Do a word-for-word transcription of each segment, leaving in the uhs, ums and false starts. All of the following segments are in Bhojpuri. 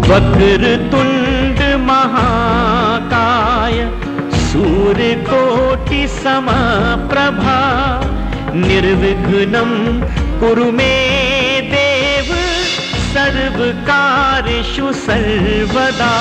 वक्रतुंड महाकाय सूर्यकोटि समप्रभा निर्विघ्नं कुरु मे देव सर्वकार्येषु सर्वदा।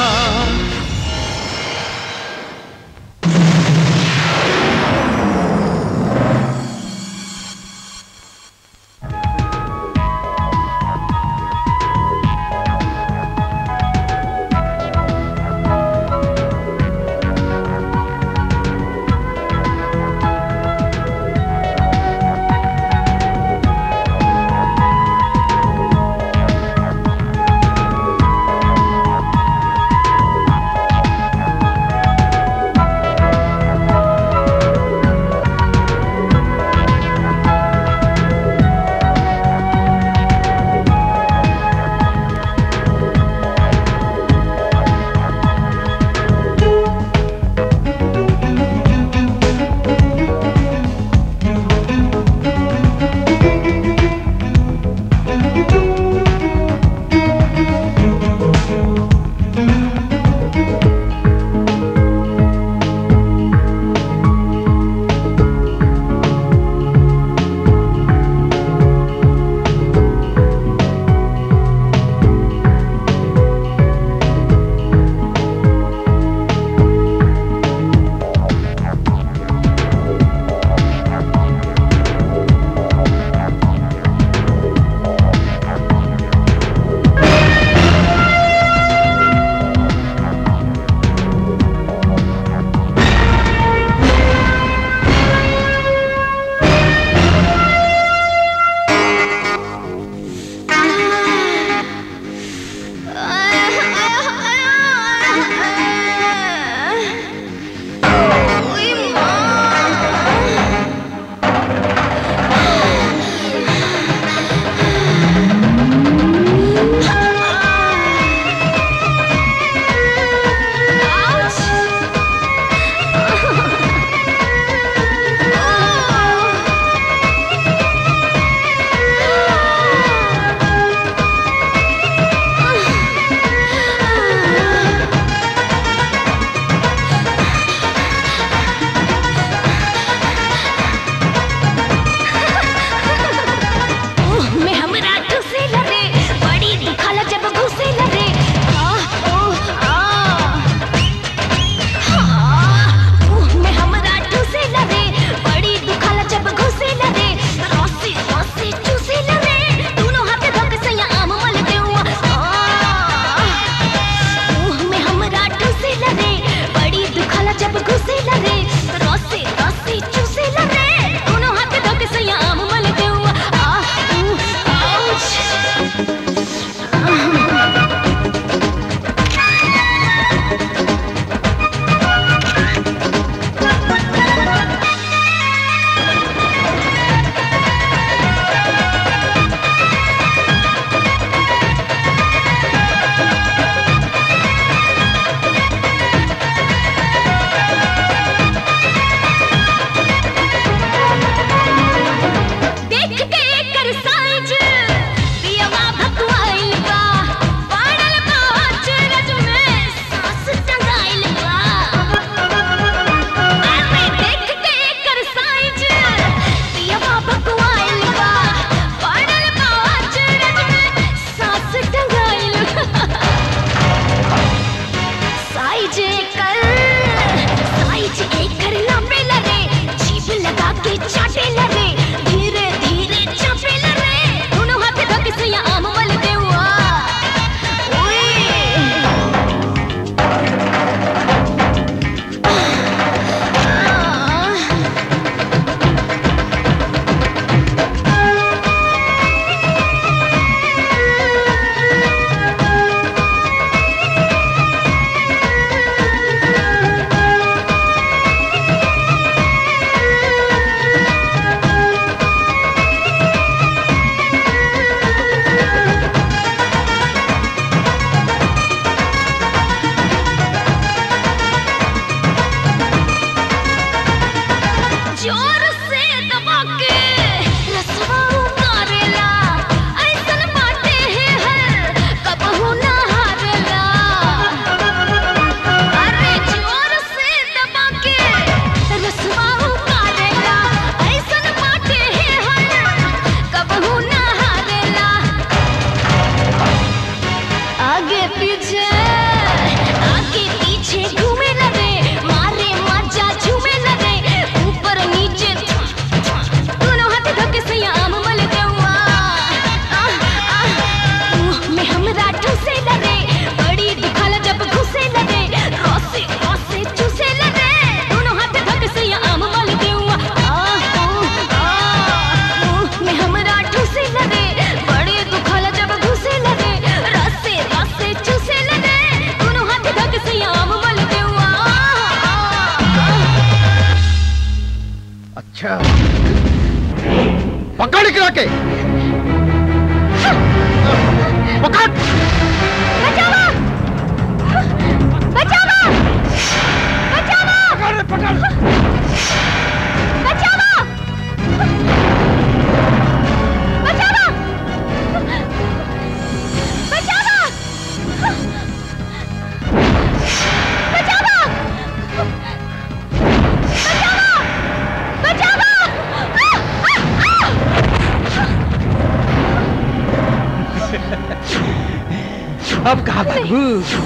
अब कहाँ भागू?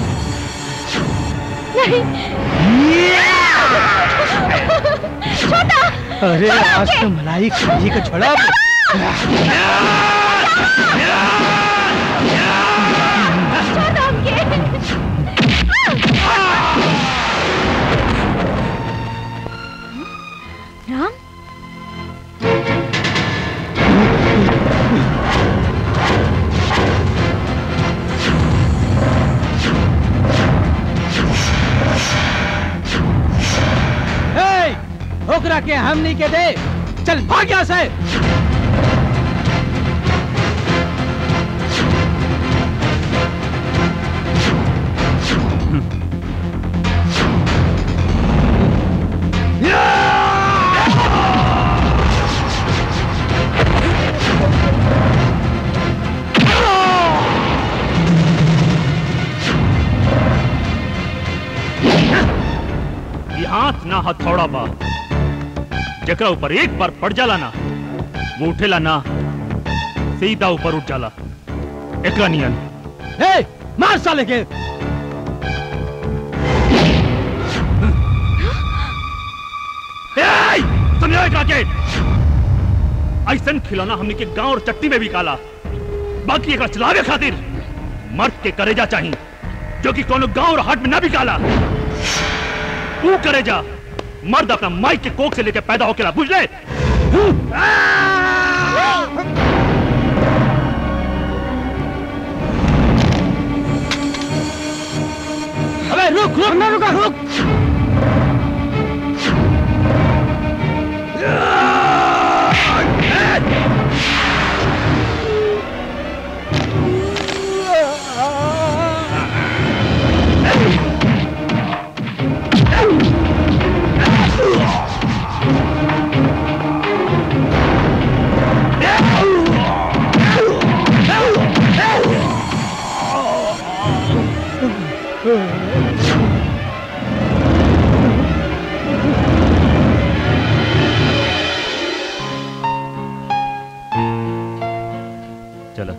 नहीं। छोटा। अरे आज तो मलाई खाने को छोड़ा। छोटा हमके। राम? ओकरा के हम नहीं के दे, चल भाग यहाँ से। हाथ ना हथौड़ा बा, जकरा ऊपर एक बार पड़ जाला ना वो उठेला ना, सीधा ऊपर उठ जाला। एकरा नियन। ए, मार साले के। सुनिए एकरा के, ऐसन खिलौना हमने के गांव और चट्टी में भी काला, बाकी एकरा चलावे खातिर मर्द के करेजा चाहिए, जो कि कोनो गांव और हाट में ना भी काला। तू करेजा मर्द अपना माइक के कोख से लेके पैदा होके, बुझ ले? अबे रुक रुक ना रुका रुक। चलो।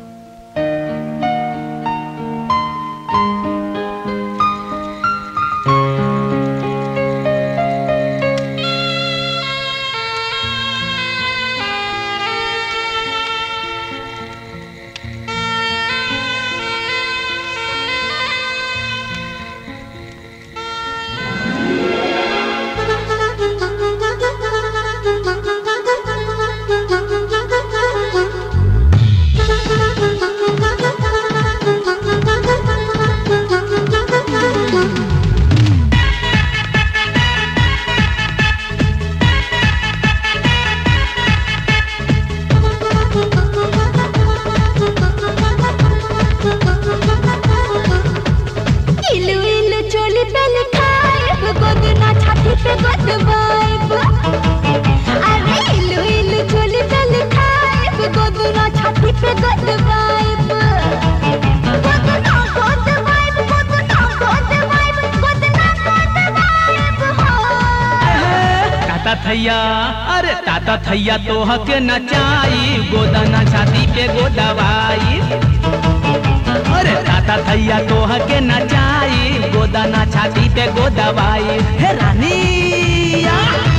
थैया, अरे ताता थैया तोह के नचाई, गोदाना छाती पे गोदवाई। अरे ताता थैया तोह के नचाई, गोदाना छाती पे गोदवाई। हे रानिया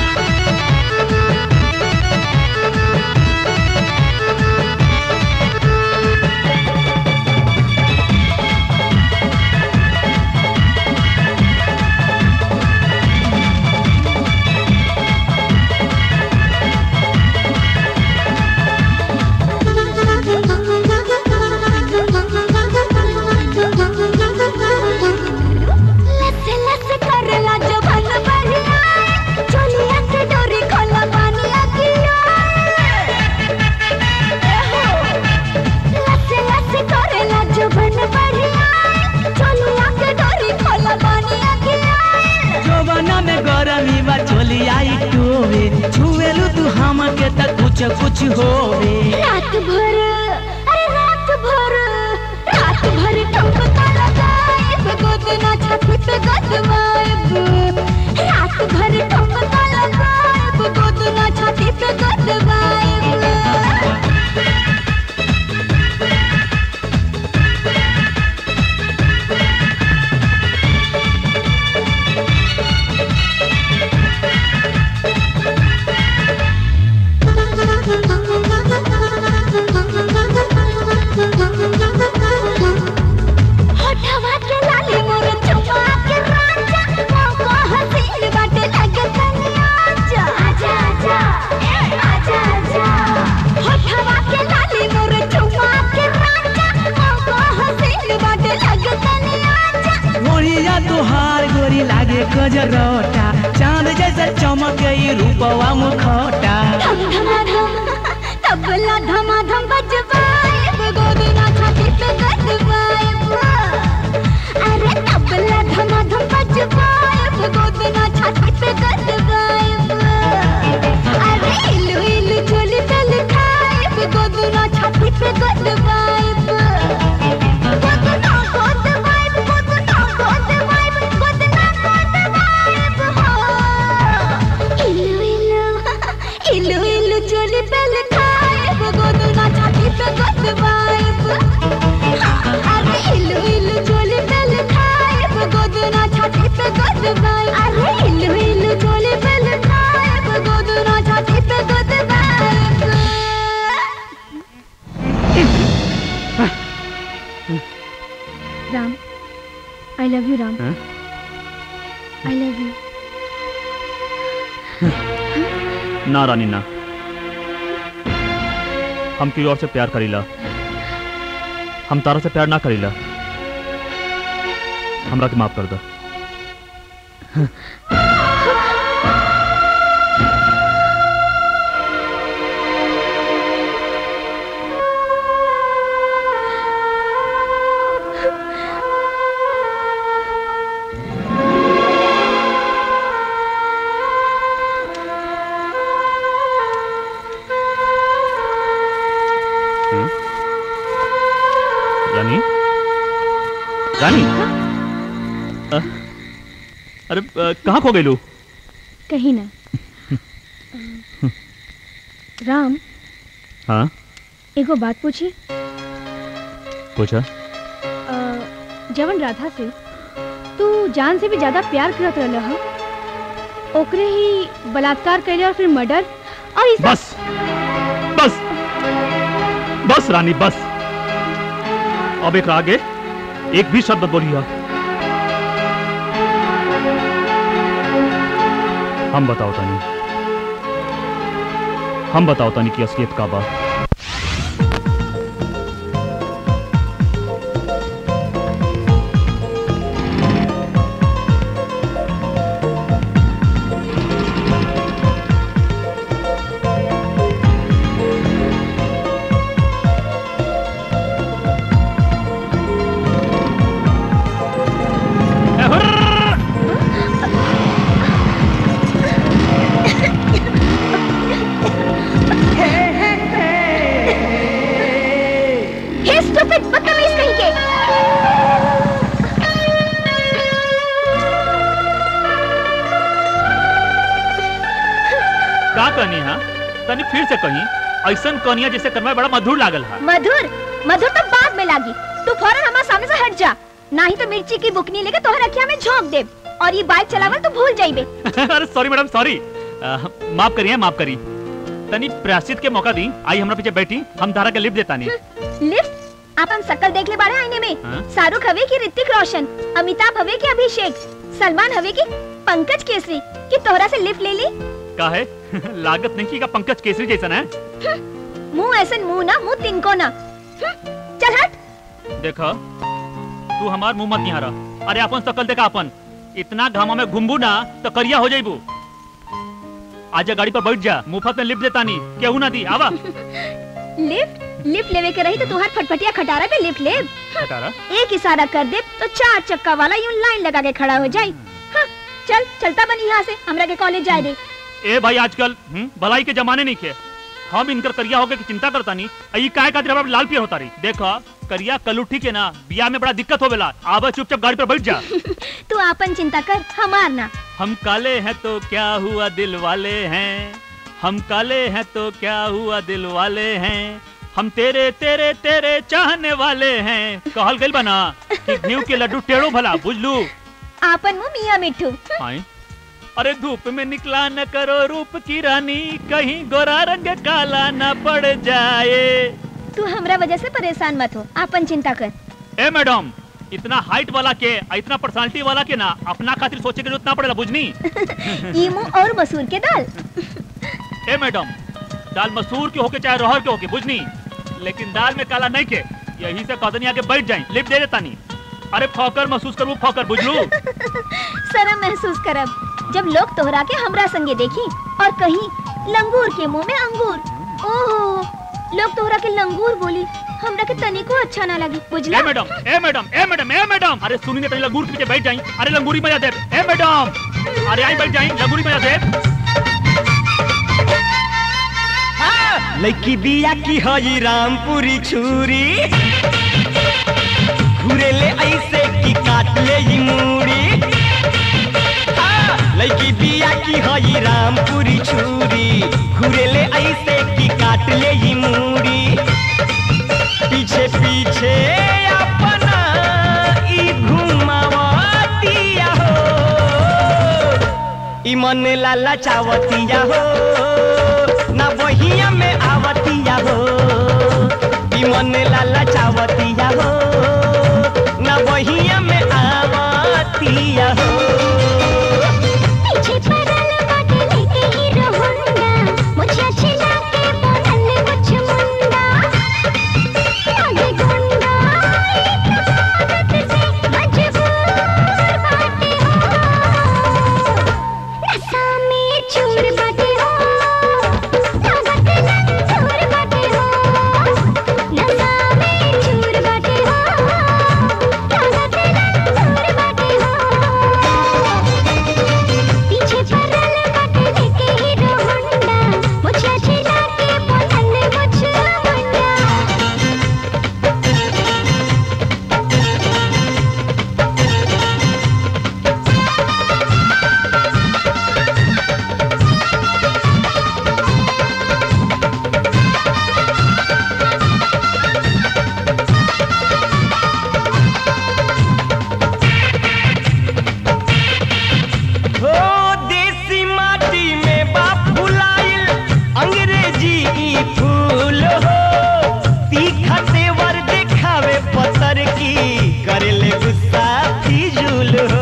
कुछ कुछ होवे। रात भर, अरे रात भर, रात भर ठुमका लगाएब, गोदना छाती पे गदवाएब। रात भर ठुमका लगाएब, गोदना छाती पे गदवाएब। तुहार गोरी लागे गजरोटा चांद जैसा चमके रूपवा मुखौटा धम धमा धम तबला धमा धम बजवाए गोदना छाती पे गजवाए अरे तबला धमा धम बजवाए गोदना छाती पे गजवाए अरे इलू इलू चोली तल खाए गोदना छाती पे गजवाए गोदना गोदवाए गोदना गोदवाए गोदना गोदवाए इलू इलू इलू इलू चोली तल खाए गोदना छाती पे गजवाए अरे इलू इलू चोली तल खाए गोदना छाती पे गजवाए अरे इलू इलू चोली तल खाए गोदना छाती पे गजवाए Ram I love you Ram I love you ना रानी ना, हम किसी और से प्यार करीला, हम तारा से प्यार ना करीला, हमरा के माफ कर दो। रानी रानी अ, अरे अ, कहाँ खो गई लू? कहीं ना राम हाँ एगो बात पूछी पूछा। जवन राधा से तू जान से भी ज्यादा प्यार करत रहल हा ओकरे ही बलात्कार कैले और फिर मर्डर और इस बस बस बस रानी बस, अब एक आगे एक भी शब्द बोलिए। हम बताओ तानी हम बताओ तानी की असलियत का बा। फिर से कहीं ऐसा कनिया जैसे करना बड़ा मधुर लागल है। मधुर मधुर तो बाद में लागी, तू फौरन हमारे सामने से हट जा, नहीं तो मिर्ची की बुकनी लेके तोहर अखिया में झोंक दे और ये बाइक चलावल तो भूल जाइबे। अरे सॉरी मैडम सॉरी, माफ करिए माफ करी, तनी प्रायश्चित के मौका दी, आई हमरा पीछे बैठी, हम धारा के लिफ्ट देता नहीं। लिफ्ट? आप हम शक्ल देख ले बारे आईने में, शाहरुख हवे की ऋतिक रोशन, अमिताभ हवे की अभिषेक, सलमान हवे की पंकज केसरी की तोहरा से लिफ्ट ले ली? का है लागत नहीं की का पंकज केसरी जैसा है। मुंह ऐसा मुंह ना मुंह तिनको ना, चल हट। देखो तू हमार मुंह मत निहारा, अरे अपन शकल देखा, अपन इतना घामा में घुमबू ना तो करिया हो जाइबू। आजा गाड़ी पर बैठ जा, मुफ्त में लिफ्ट देता नहीं, केहू ना दी आवा। लिफ्ट लिफ्ट लेवे के रही तो तुहार फटफटिया खटारा पे लिफ्ट ले। खटारा एक इशारा कर दे तो चार चक्का वाला यूं लाइन लगा के खड़ा हो जाए। हाँ, चल चलता बनी यहाँ से, हमरा के कॉलेज जाए दे। ए भाई आजकल भलाई के जमाने नहीं के, हम इनकर करिया होके की चिंता करता नहीं, आई काहे खातिर हमरा लाल पियर होता रही। देखो करिया कलुठी के ना बिया में बड़ा दिक्कत होवेला, आवा चुपचाप गाड़ी पर बैठ जा। तू अपन चिंता कर, हमार ना। हम काले हैं तो क्या हुआ दिल वाले हैं, हम काले हैं तो क्या हुआ दिल वाले हैं, हम तेरे तेरे तेरे चाहने वाले हैं। कहल गइल बना कि घीव के लड्डू टेढ़ो भला बुझलू। आपन मुंह मियां मिठू। आई अरे धूप में निकला न करो रूप की रानी, कहीं गोरा रंग काला न पड़ जाए। तू हमरा वजह से परेशान मत हो, आपन चिंता कर। ए मैडम, इतना हाइट वाला के इतना पर्सनालिटी वाला के ना अपना खातिर सोचे के उतना पड़ेला बुझनी। ई मुंह और मसूर के दाल। ए मैडम, दाल मसूर के होके चाहे रहर के होके बुझनी, लेकिन दाल में काला नहीं के, यही से कदनी आके बैठ जाए, लिफ्ट दे देता नहीं। अरे फौकर महसूस करू फौकर बुझलू। शर्म महसूस करब जब लोग तोहरा के हमरा संगे देखी और कहीं लंगूर के मुंह में अंगूर। ओह लोग तोहरा के लंगूर बोली हमरा के तनिको अच्छा ना लगी बुझला। ए मैडम ए मैडम ए मैडम ए मैडम अरे सुनी ने तनी लंगूर पीछे बैठ जाई। अरे लंगूरी मजा दे। ए मैडम अरे आई बैठ जाई लंगूरी मजा दे। लड़की बिया की हई रामपुरी छुरी घूरे ले ऐसे की काट ले ही मूड़ी। लड़की बिया की हई रामपुरी छुरी घूरे ले ऐसे की काट ले ही मूड़ी। पीछे पीछे अपना ई घुमावतिया हो ई मन लाला चावतिया हो ना बहिया में आवतिया हो ई मन लाला चावतिया हो ना बहिया में आवतिया हो। पीछे पड़ल बाटे लेके हीरो होंडा मुझे छिला के बनल मुझ मुंडा आगे गुंडा एक आदत से मजबूर बाटे हो नशा में चूर बाटे हो ताकत नंजूर बाटे हो नशा में चूर बाटे हो ताकत नंजूर बाटे हो। पीछे पड़ल बाटे लेके हीरो होंडा मुझे छिला के बनल मुझ मुंडा। हो देसी माटी में बाप फुलाइल अंग्रेजी ई फूल हो तीखा तेवर दिखावे पत्थर की करेले गुस्सा फिजूल हो।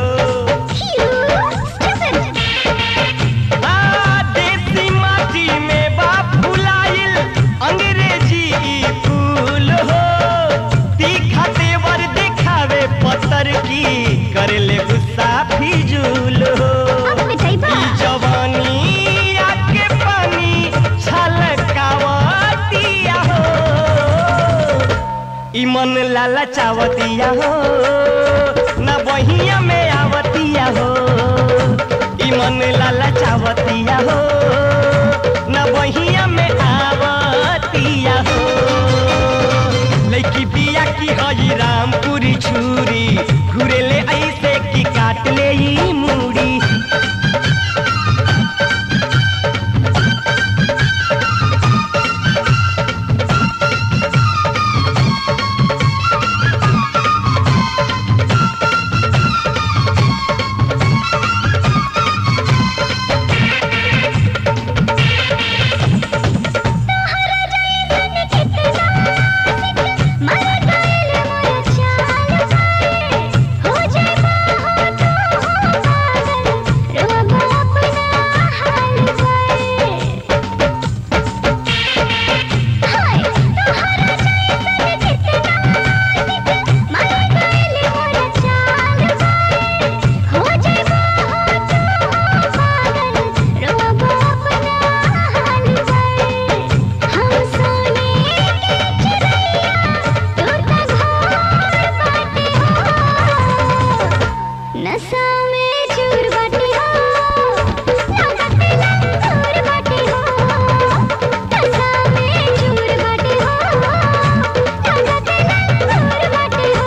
आ देसी माटी में बाप फुलाइल अंग्रेजी ई फूल हो तीखा तेवर दिखावे पत्थर की करेले गुस्सा फिजूल हो। अब मिठाई ई जवानी आके पानी छलकावतिया हो ई मन लाला चावतिया हो ना बहिया में आवतिया हो ई मन लाला चावतिया हो ना बहिया में आवतिया हो। लड़की बिया की हई रामपुरी छुरी घूरे ले ऐसे की काट ले ई मूड़ी। नशा में चूर बाटे हो ताकत नंजूर बाटे हो नशा में चूर बाटे हो ताकत नंजूर बाटे हो।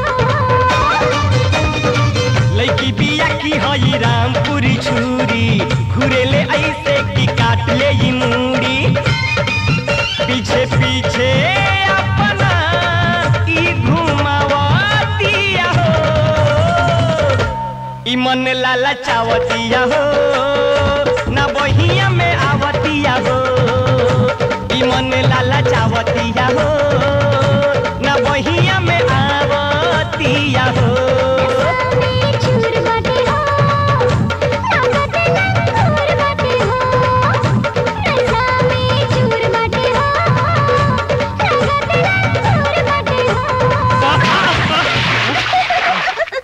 लड़की बिया की हई रामपुरी छुरी घूरे ले ऐसे की काट ले ई मूड़ी। पीछे पीछे अपना ई घुमावतिया हो ई मन लाला चावतिया हो ना बहिया में आवतिया हो ई मन लाला चावतिया हो ना बहिया में आवतिया हो। नशा में चूर बाटे हो ताकत नंजूर बाटे हो नशा में चूर बाटे हो ताकत नंजूर बाटे हो।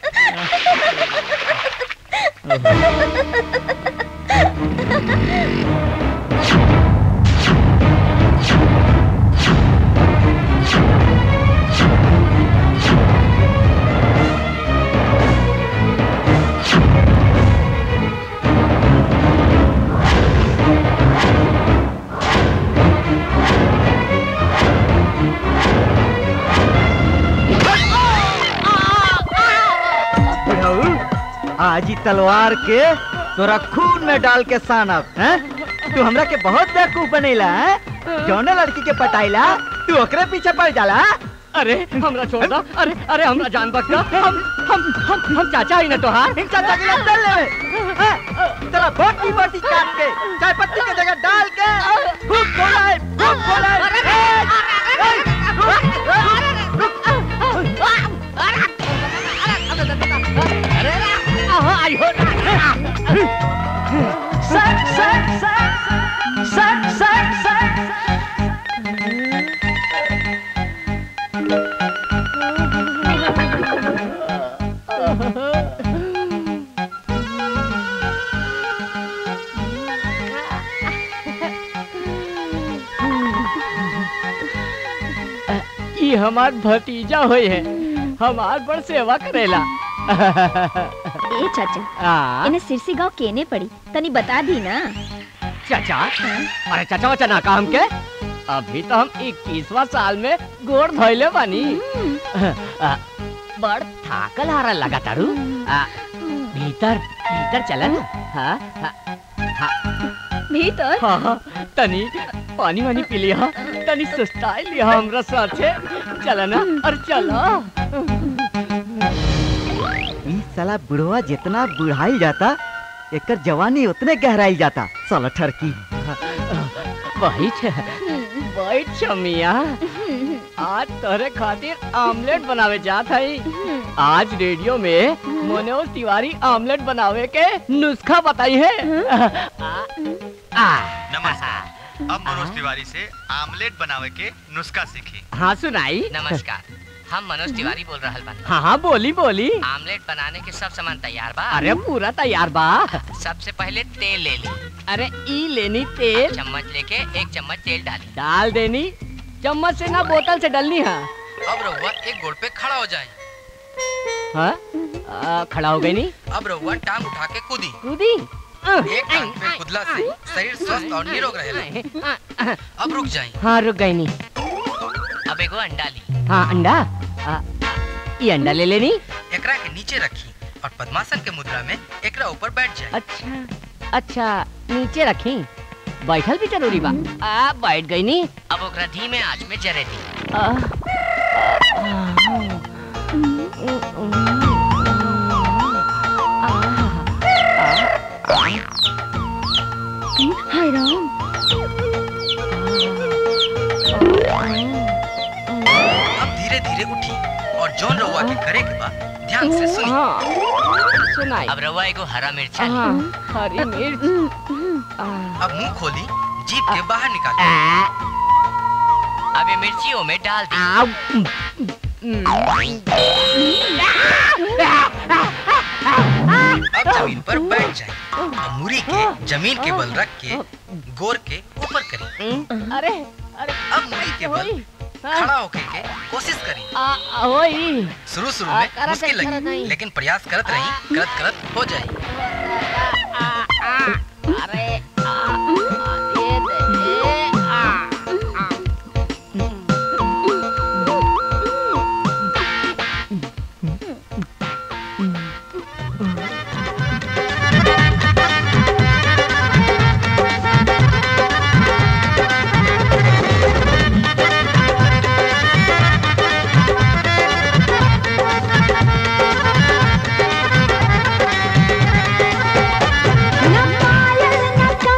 आज ही तलवार के तोरा खून में डाल के सानब हैं? तू हमरा के बहुत बेवकूफ बनेला हैं? जौने लड़की के पटाइला तू ओकरे पीछे पड़ जाला। अरे हमरा छोड़ दो। अरे अरे हमरा जान बख्शो। हम हम हम हम चाचा ही ना तोहार। चाचा के लिए चल ले। तेरा बोटी बोटी काट के चाय पत्ती के जगह डाल के खूब बोलाए खूब बोलाए। सर सर सर सर सर सर ये हमार भतीजा होए है, हमार बड़ सेवा करेला। ए चाचा, इन्हें सिरसी गांव केने पड़ी, तनी बता दी ना। चाचा, अरे चाचा वचा ना काम के, अभी तो हम इक्कीसवां साल में गोड़ धोइले बानी। बड़ थाकल हारा लगा तारू। भीतर भीतर चला ना। हाँ हाँ भीतर? हाँ हाँ तनी पानी वानी पी लिया, तनी सुस्ताई लिया हमरा साथे। चला ना, अरे चला। साला बुढ़वा जितना बुढ़ाई जाता एकर जवानी उतने गहराई जाता। साला ठरकी। वही वही छमिया, आज तोरे खातिर आमलेट बनावे जात हई। आज रेडियो में मनोज तिवारी आमलेट बनावे के नुस्खा बताई है। नमस्कार, अब मनोज तिवारी से आमलेट बनावे के नुस्खा सीखी। हाँ सुनाई। नमस्कार, हम मनोज तिवारी बोल रहल बानी। हाँ हाँ बोली बोली। आमलेट बनाने के सब सामान तैयार बा? अरे पूरा तैयार बा। सबसे पहले तेल ले ली। अरे ई लेनी तेल। चम्मच लेके एक चम्मच तेल डाली। डाल देनी। चम्मच से ना बोतल से डालनी है। अब रहुआ एक गोड़ पे खड़ा हो जाए। हाँ खड़ा हो गई नी। अब रहुआ टांग उठा के कूदी। कूदी? एक टांग पे कूदला से शरीर स्वस्थ और निरोग रहेला। अब रुक जाए। हाँ रुक गई नी। अब एगो अंडा ली। हाँ अंडा। आ, ये अंडा ले लेनी। एकरा के नीचे रखी और पद्मासन के मुद्रा में एकरा ऊपर बैठ जाए। अच्छा अच्छा नीचे रखी। बैठल भी जरूरी बा। आ बैठ गई नी। अब ओकरा धीमे आंच में जरे दी। आ, हाय राम। अब धीरे धीरे उठी और जौन रहुआ के करे के बा ध्यान से सुनी। हाँ, सुनाई। अब रहुआ एगो हरा मिर्चा ली। हाँ, हरी मिर्च। अब मुंह खोली, जीभ के बाहर निकाली। अब ये मिर्चियों में डाल दी। अब जमीन पर बैठ जाए और मुरी के जमीन के बल रख के गोर के ऊपर करी। अरे अरे अब मुरी के बल खड़ा होके के कोशिश करी। वही शुरू शुरू में मुश्किल लगी, लेकिन प्रयास करत रही, करत करत हो जाए। अरे न पायल न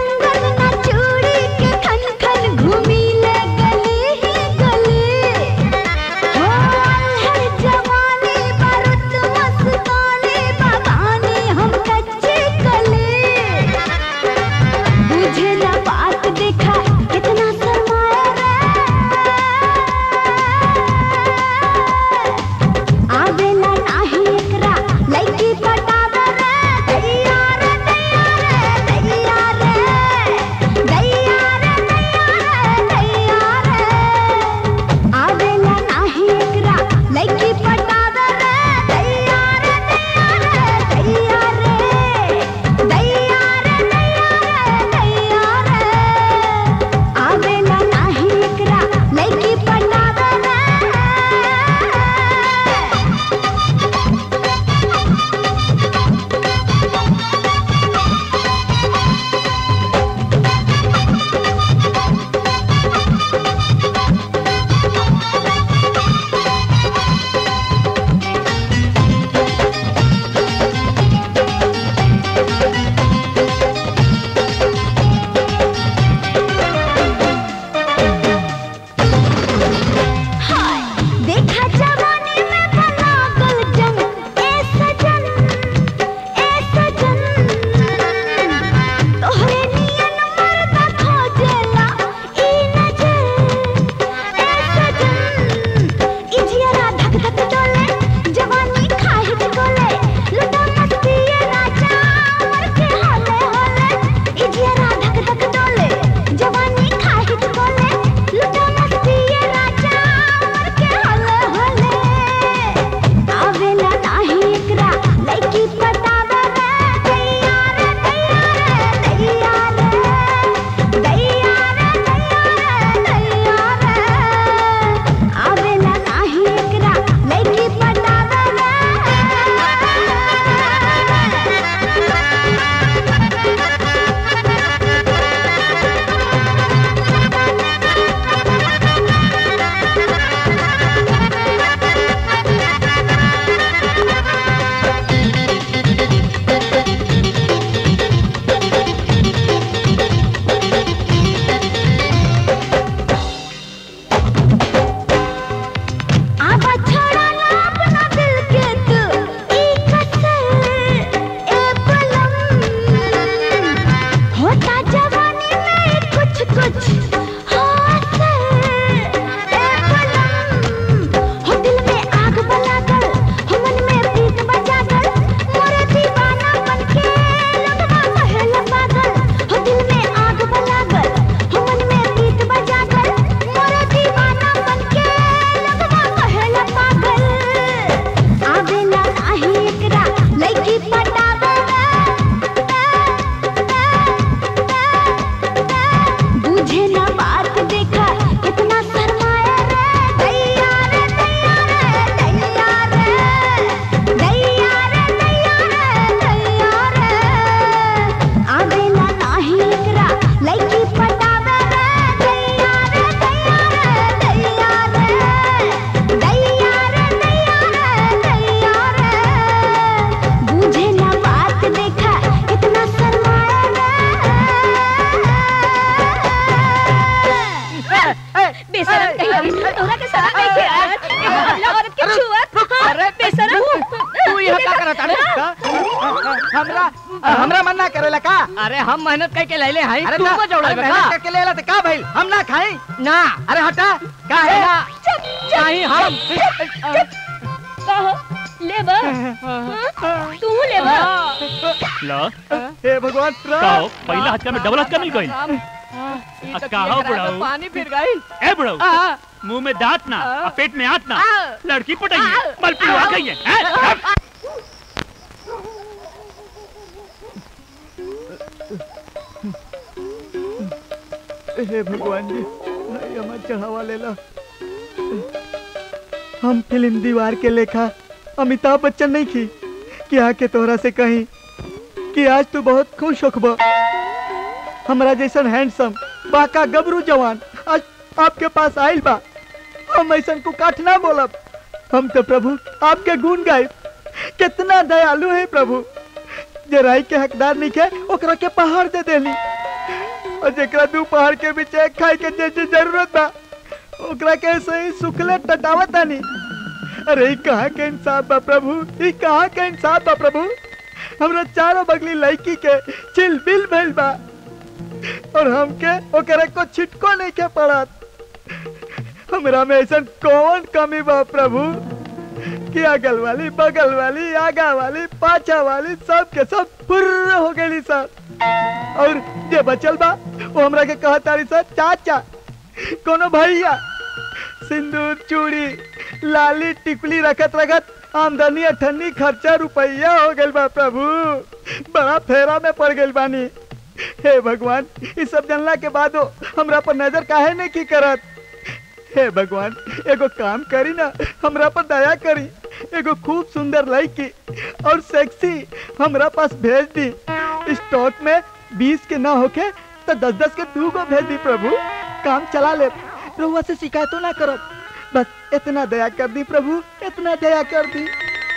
तू यह का करत अरे हमरा हमरा मन ना करेला का? अरे हम मेहनत करके ले ले हाई अरे तू ना, को जोड़े अरे मेहनत करके लेला त का भइल? हम ना खाई ना अरे हटा का है? नहीं हम ले बा तू ले बा ला हे भगवान काओ पहला हत्या में डबल हत्या मिल गई कहां बुढ़ाऊ पानी फिर गई ए बुढ़ाऊ मुंह में दांत ना और पेट में आंत ना लड़की पटाई बल पिलवा गई है हैं? हे भगवान जी नहीं हमार चढ़ावा लेला। हम फिल्म दीवार के लेखा अमिताभ बच्चन नहीं की कि आके तोहरा से कहीं कि आज तू बहुत खुश होखबा। हमरा जैसन हैंडसम बाका गबरू जवान आज आपके पास आइल बा। हम ऐसन को काठ ना बोलब। हम तो प्रभु आपके गुण गाइब। कितना दयालु है प्रभु। जराई के हकदार नहीं के ओकरा के पहाड़ दे देली और जेकरा दू पहाड़ के बीच एक खाई के जे जे जरूरत बा ओकरा के सही सुखले टटावत नहीं। अरे ई कहाँ के इंसाफ बा प्रभु, ई कहाँ के इंसाफ बा प्रभु। हमरा चारों बगली लड़की के चिल बिल भइल बा और हमके ओकरा को छिटको नहीं के पड़त। हमरा में ऐसा कौन कमी बा प्रभु कि अगल वाली बगल वाली आगा वाली पाछा वाली सब के सब फुर्र हो गई सर। और जे बचल बा वो हमरा के कहा तारी सर चाचा कोनो भैया सिंदूर चूड़ी लाली टिकुली रखत रखत आमदनी अठन्नी खर्चा रुपया हो गइल बा प्रभु। बड़ा फेरा में पड़ गइल बानी। हे भगवान इस सब जानला के बाद हमरा पर नजर काहे नहीं की करत। हे भगवान एगो काम करी ना हमरा पर दया करी। एगो खूब सुंदर लड़की और सेक्सी हमरा पास भेज दी। स्टॉक में बीस के ना होके तो दस दस के दू गो भेज दी प्रभु। काम चला ले रहुआ से शिकायतों ना करब। बस इतना दया कर दी प्रभु, इतना दया कर दी।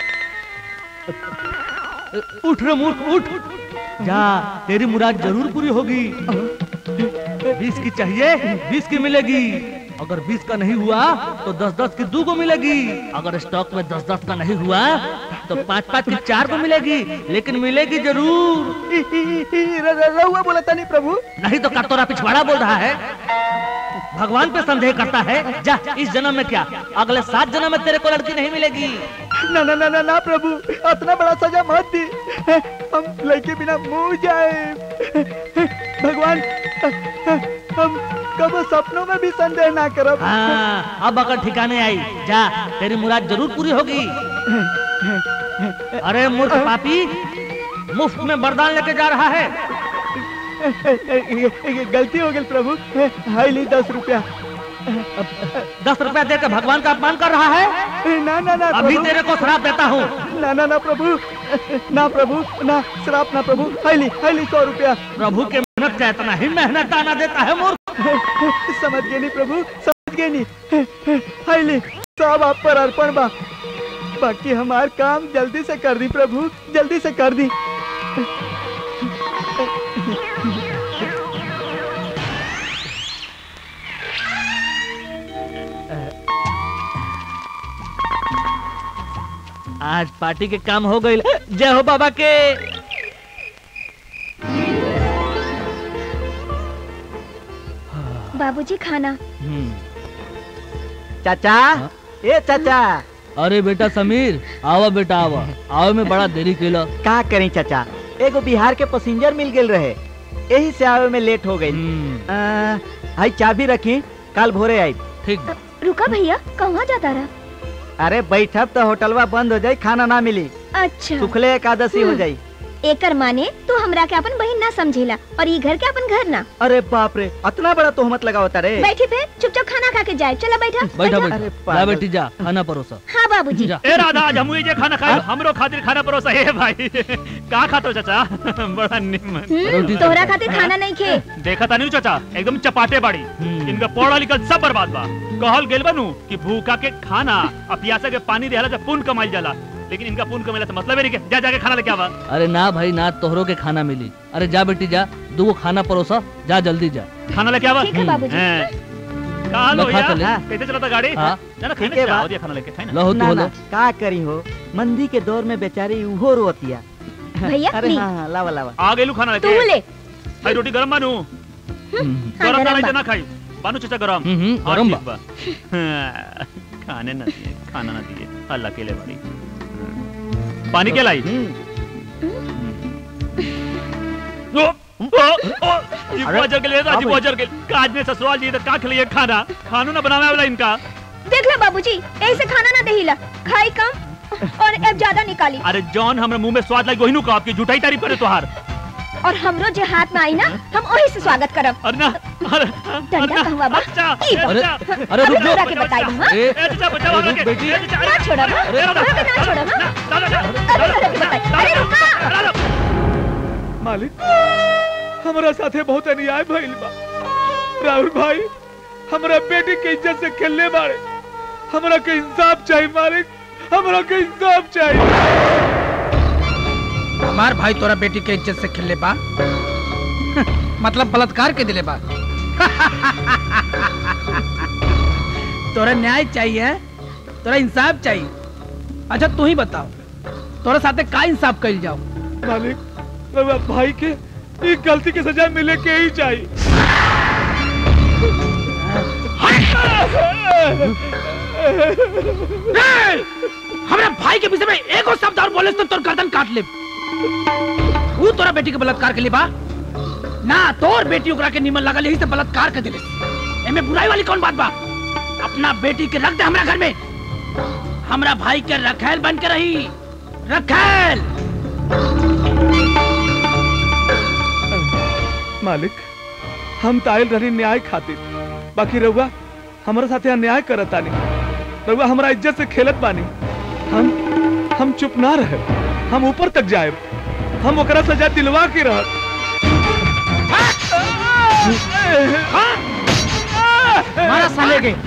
उठ रे मूर्ख उठ जा, तेरी मुराद जरूर पूरी होगी। बीस की चाहिए बीस की मिलेगी। अगर बीस का नहीं हुआ तो दस दस की दो को मिलेगी। अगर स्टॉक में दस दस का नहीं हुआ तो पाँच पाँच की चार को मिलेगी, लेकिन मिलेगी जरूर। रहुआ बोला था नहीं प्रभु। नहीं तो कटोरा पिछवाड़ा बोल रहा है। भगवान पे संदेह करता है। जा इस जन्म में क्या अगले सात जन्म में तेरे को लड़की नहीं मिलेगी। ना ना ना ना ना प्रभु इतना बड़ा सजा मत दी। हम लड़के बिना मुँह जाए। भगवान हम कब सपनों में भी संदेह ना करब। हाँ, अब अगर ठिकाने आई जा तेरी मुराद जरूर पूरी होगी। अरे मूर्ख पापी मुफ्त में वरदान लेके जा रहा है। गलती हो गई प्रभु। हाई ली दस रुपया। दस रुपया देकर भगवान का अपमान कर रहा है। ना ना ना अभी तेरे को श्राप देता हूँ। ना ना ना प्रभु ना प्रभु ना श्राप ना प्रभु। हाई ली हाई ली सौ रुपया। प्रभु के मेहनत का इतना ही मेहनत आना देता है मूर्ख। समझ गए नहीं प्रभु समझ गए नहीं। हाई ली सब आप पर अर्पण बा। बाकी हमार काम जल्दी से कर दी प्रभु, जल्दी से कर दी। आज पार्टी के काम हो गई। जय हो बाबा के। बाबूजी खाना। चाचा ए चाचा। अरे बेटा समीर आवा बेटा आवा आवा में बड़ा देरी केला। का करें चाचा एगो बिहार के पैसेंजर मिल गए रहे यही से आवे में लेट हो गई। हाई चाबी रखी कल भोरे आई। ठीक। रुका भैया कहाँ जाता रहा। अरे बैठब तो होटलवा बंद हो जाई खाना ना मिली। अच्छा सुखले एकादशी हो जाई। एकर माने तू हमरा के अपन बहन ना समझेला और ये घर के अपन घर ना। अरे बाप रे इतना बड़ा तोहमत लगा होता रे। बैठी फिर चुपचाप खाना खा के जाए। चला बैठा बैठा बैठा जा बेटी जा खाना परोसा। हाँ बाबूजी। ए राधा आज हम जे खाना खाए हमरो खातिर खाना परोसा है भाई। का खातो चाचा बड़ा निमन। तोहरा खातिर खाना नहीं खे। देखा था नहीं चाचा एकदम चपाटे बाड़ी। इनका पढ़ा लिखल सब बर्बाद बा। कहल गेल बनू कि भूखा के खाना और प्यासा के पानी देहला से पुण्य कमाइल जाला, लेकिन इनका पुण्य कमाइला से मतलब है नहीं। जा जाके खाना लेके आवा। अरे ना भाई ना तोहरों के खाना मिली। अरे जा बेटी जा दो खाना परोसा जा जल्दी जा खाना लेके आवा। ठीक है बाबूजी। कहाँ लो लखा भैया चले। कैसे चलाता गाड़ी हाँ। जाना ठीक खाने है, जा बा। और ये खाना लेके खाए ना लो ना तो ना लो का करी हो मंदी के दौर में बेचारी उहो रोतिया भैया अरे ली। हाँ हाँ लावा लावा आ गए लू खाना तू लेके ले भाई रोटी गरम बानू हम्म, हाँ, गरम गरम ना बा। ना खाई बानू चाचा गरम हम्म, हम्म, हाँ, गरम ठीक बा हाँ, खाने ना दिए खाना ना दिए अल्लाह के लिए बड़ी पानी के लाई ओ, ओ, ओ, ये बाजार के लिए हाँ जी भाई। बाजार के काज में ससुराल जी तो का खिलाइए खाना खानू ना बनावे वाला इनका देख ले बाबूजी ऐसे खाना ना देहिला खाई कम और अब ज्यादा निकाली अरे जॉन हमरा मुंह में स्वाद लगी वही नु का आपकी झूठाई तारीफ करे तोहार और हमरो जे हाथ में आई ना हम वही से स्वागत करब अरे ना अरे डंडा कहवा बा अच्छा ई बा। अरे अरे रुक हमरा जाओ के बताई दूं हां ए, ए चाचा बचाओ अरे रुक बेटी। ना छोड़ा ना अरे हमरा के ना छोड़ा ना अरे हमरा के बताई अरे रुका मालिक हमरा साथे बहुत अन्याय भइल बा राहुल भाई हमरा बेटी के इज्जत से खेलने बारे हमरा के इंसाफ चाहिए मालिक हमरा के इंसाफ चाहिए हमार भाई तोरा बेटी के इज्जत से खेलले बा मतलब बलात्कार के दिले बा तोरा न्याय चाहिए तोरा इंसाफ चाहिए अच्छा तू ही बताओ तोरा साथे का इंसाफ कइल जाओ मालिक रउआ भाई के ई गलती की सजा मिले के ही चाहिए हमरा भाई के विषय में एगो शब्द और बोले तो तोर गर्दन काट ले वो तोरा बेटी के बलात्कार के लिए बा ना तोर बेटी ओकरा के निमन लगल यही से बलात्कार कर दिले एमे बुराई वाली कौन बात बा अपना बेटी के रख दे हमरा घर में हमरा भाई के रखेल बन के रही रखेल मालिक हम ताइल रही न्याय खातिर बाकी रउआ हमरा साथे अन्याय करत तानी रउआ हमरा इज्जत से खेलत बानी हम हम चुप ना रहे हम ऊपर तक जाए हम ओकरा सजा दिलवा के रहत मारा साले के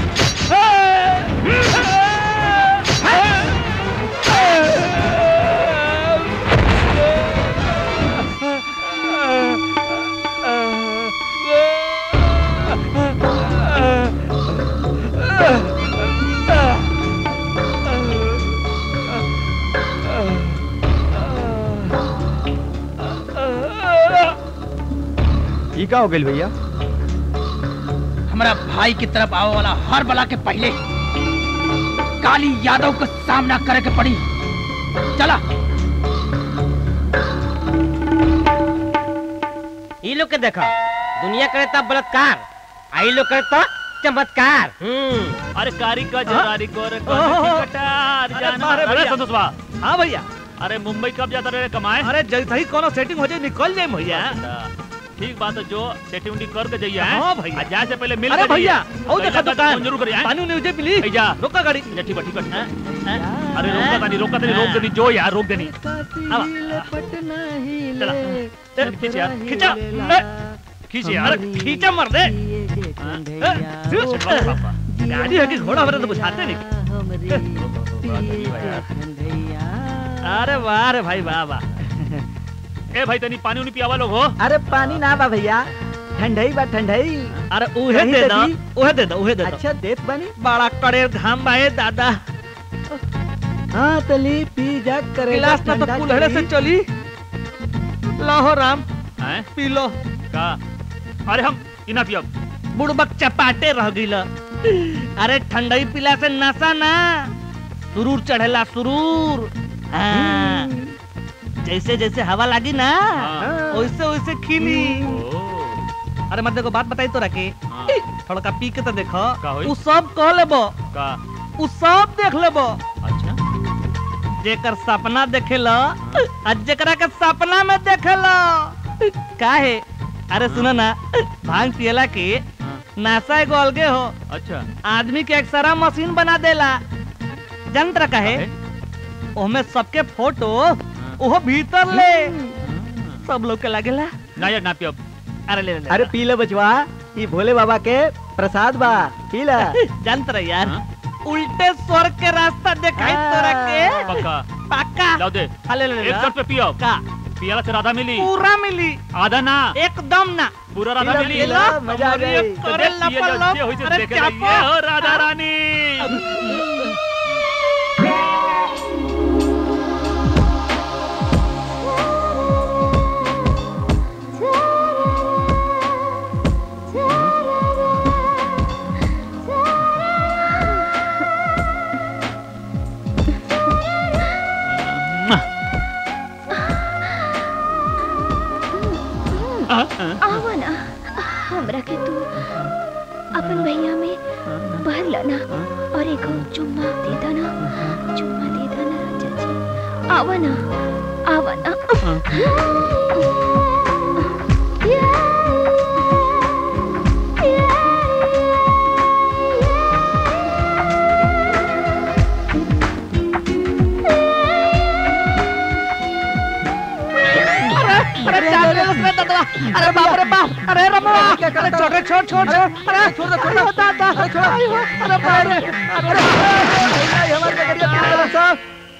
ई का हो गइल भैया हमारा भाई की तरफ आवे वाला हर बला के पहले काली यादव का सामना करे के पड़ी चला ई लोग के देखा दुनिया करे तब बलात्कार आई लोग करे तो चमत्कार हम्म अरे कारी का जरारी को रे कटार जाना अरे संतोषवा हाँ भैया अरे मुंबई कब जाता रे कमाए अरे जैसे ही कोनो सेटिंग हो जाए निकल जाए भैया ठीक बात है जो सेटिंग उटिंग कर के जाइए हाँ भैया। आ जाए से पहले मिल अरे के भैया जाइए। आओ देखा पहले दुकान फोन जरूर करिए पानी उन्हें मुझे मिली जा रोका गाड़ी जा ठीक है ठीक है अरे रोका तानी रोका तानी रोक देनी जो यार रोक देनी चला ए, खींच यार खींचा ए, खींच यार खींचा मर दे गाड़ी है कि घोड़ा वगैरह तो बुझाते नहीं अरे वाह रे भाई वाह वाह ए भाई तनी पानी उनी पियावा लोग हो अरे पानी ना बा भैया ठंडई बा ठंडई अरे उहे कहीं दे दे दो दी? उहे दे दो उहे दे दो अच्छा देत बनी बड़ा कड़े घाम बाए दादा हाँ तली पी जा करे गिलास ना तो कुल्हड़े से चली लाहो राम हैं पी लो का अरे हम इना पियब बुड़बक चपाटे रह गइल अरे ठंडई पिला से नशा ना सुरूर चढ़ेला सुरूर हाँ। जैसे जैसे हवा लगी ना हाँ। वैसे वैसे खिली अरे मत देखो बात बताई तो रखे हाँ। थोड़ा का पी के तो देखो का होई? उ सब कह लेबो का उ सब देख लेबो अच्छा जेकर सपना देखेला आ जेकरा के सपना में देखेला काहे अरे सुनो ना भांग पियला के नासा एगो अलगे हो अच्छा आदमी के एक्सरा मशीन बना देला जंत्र कहे ओमे सबके फोटो ओहो भीतर ले सब लोग के लागेला ना यार ना पियब अरे ले ले, ले अरे पी ले बचवा ये भोले बाबा के प्रसाद बा पी ला जानत रह यार हाँ? उल्टे स्वर्ग के रास्ता दिखाई तोरा के पक्का पक्का लाओ दे हाँ, ले ले ले एक ला। शर्ट पे पियो का पियाला से राधा मिली पूरा मिली आधा ना एकदम ना पूरा राधा मिली मजा आ गई अरे लपलप अरे चापो राधा रानी आवा ना हमरा के तू अपन भैया में भर लाना और एक चुम्मा दे देना चुम्मा दे देना राजा जी आवा ना आवा ना अरे बाप रे बाप अरे रमवा अरे छोड़ छोड़ छोड़ अरे छोड़ दो छोड़ दो दादा अरे छोड़ अरे बाप रे अरे हमारे गड़िया क्या साहब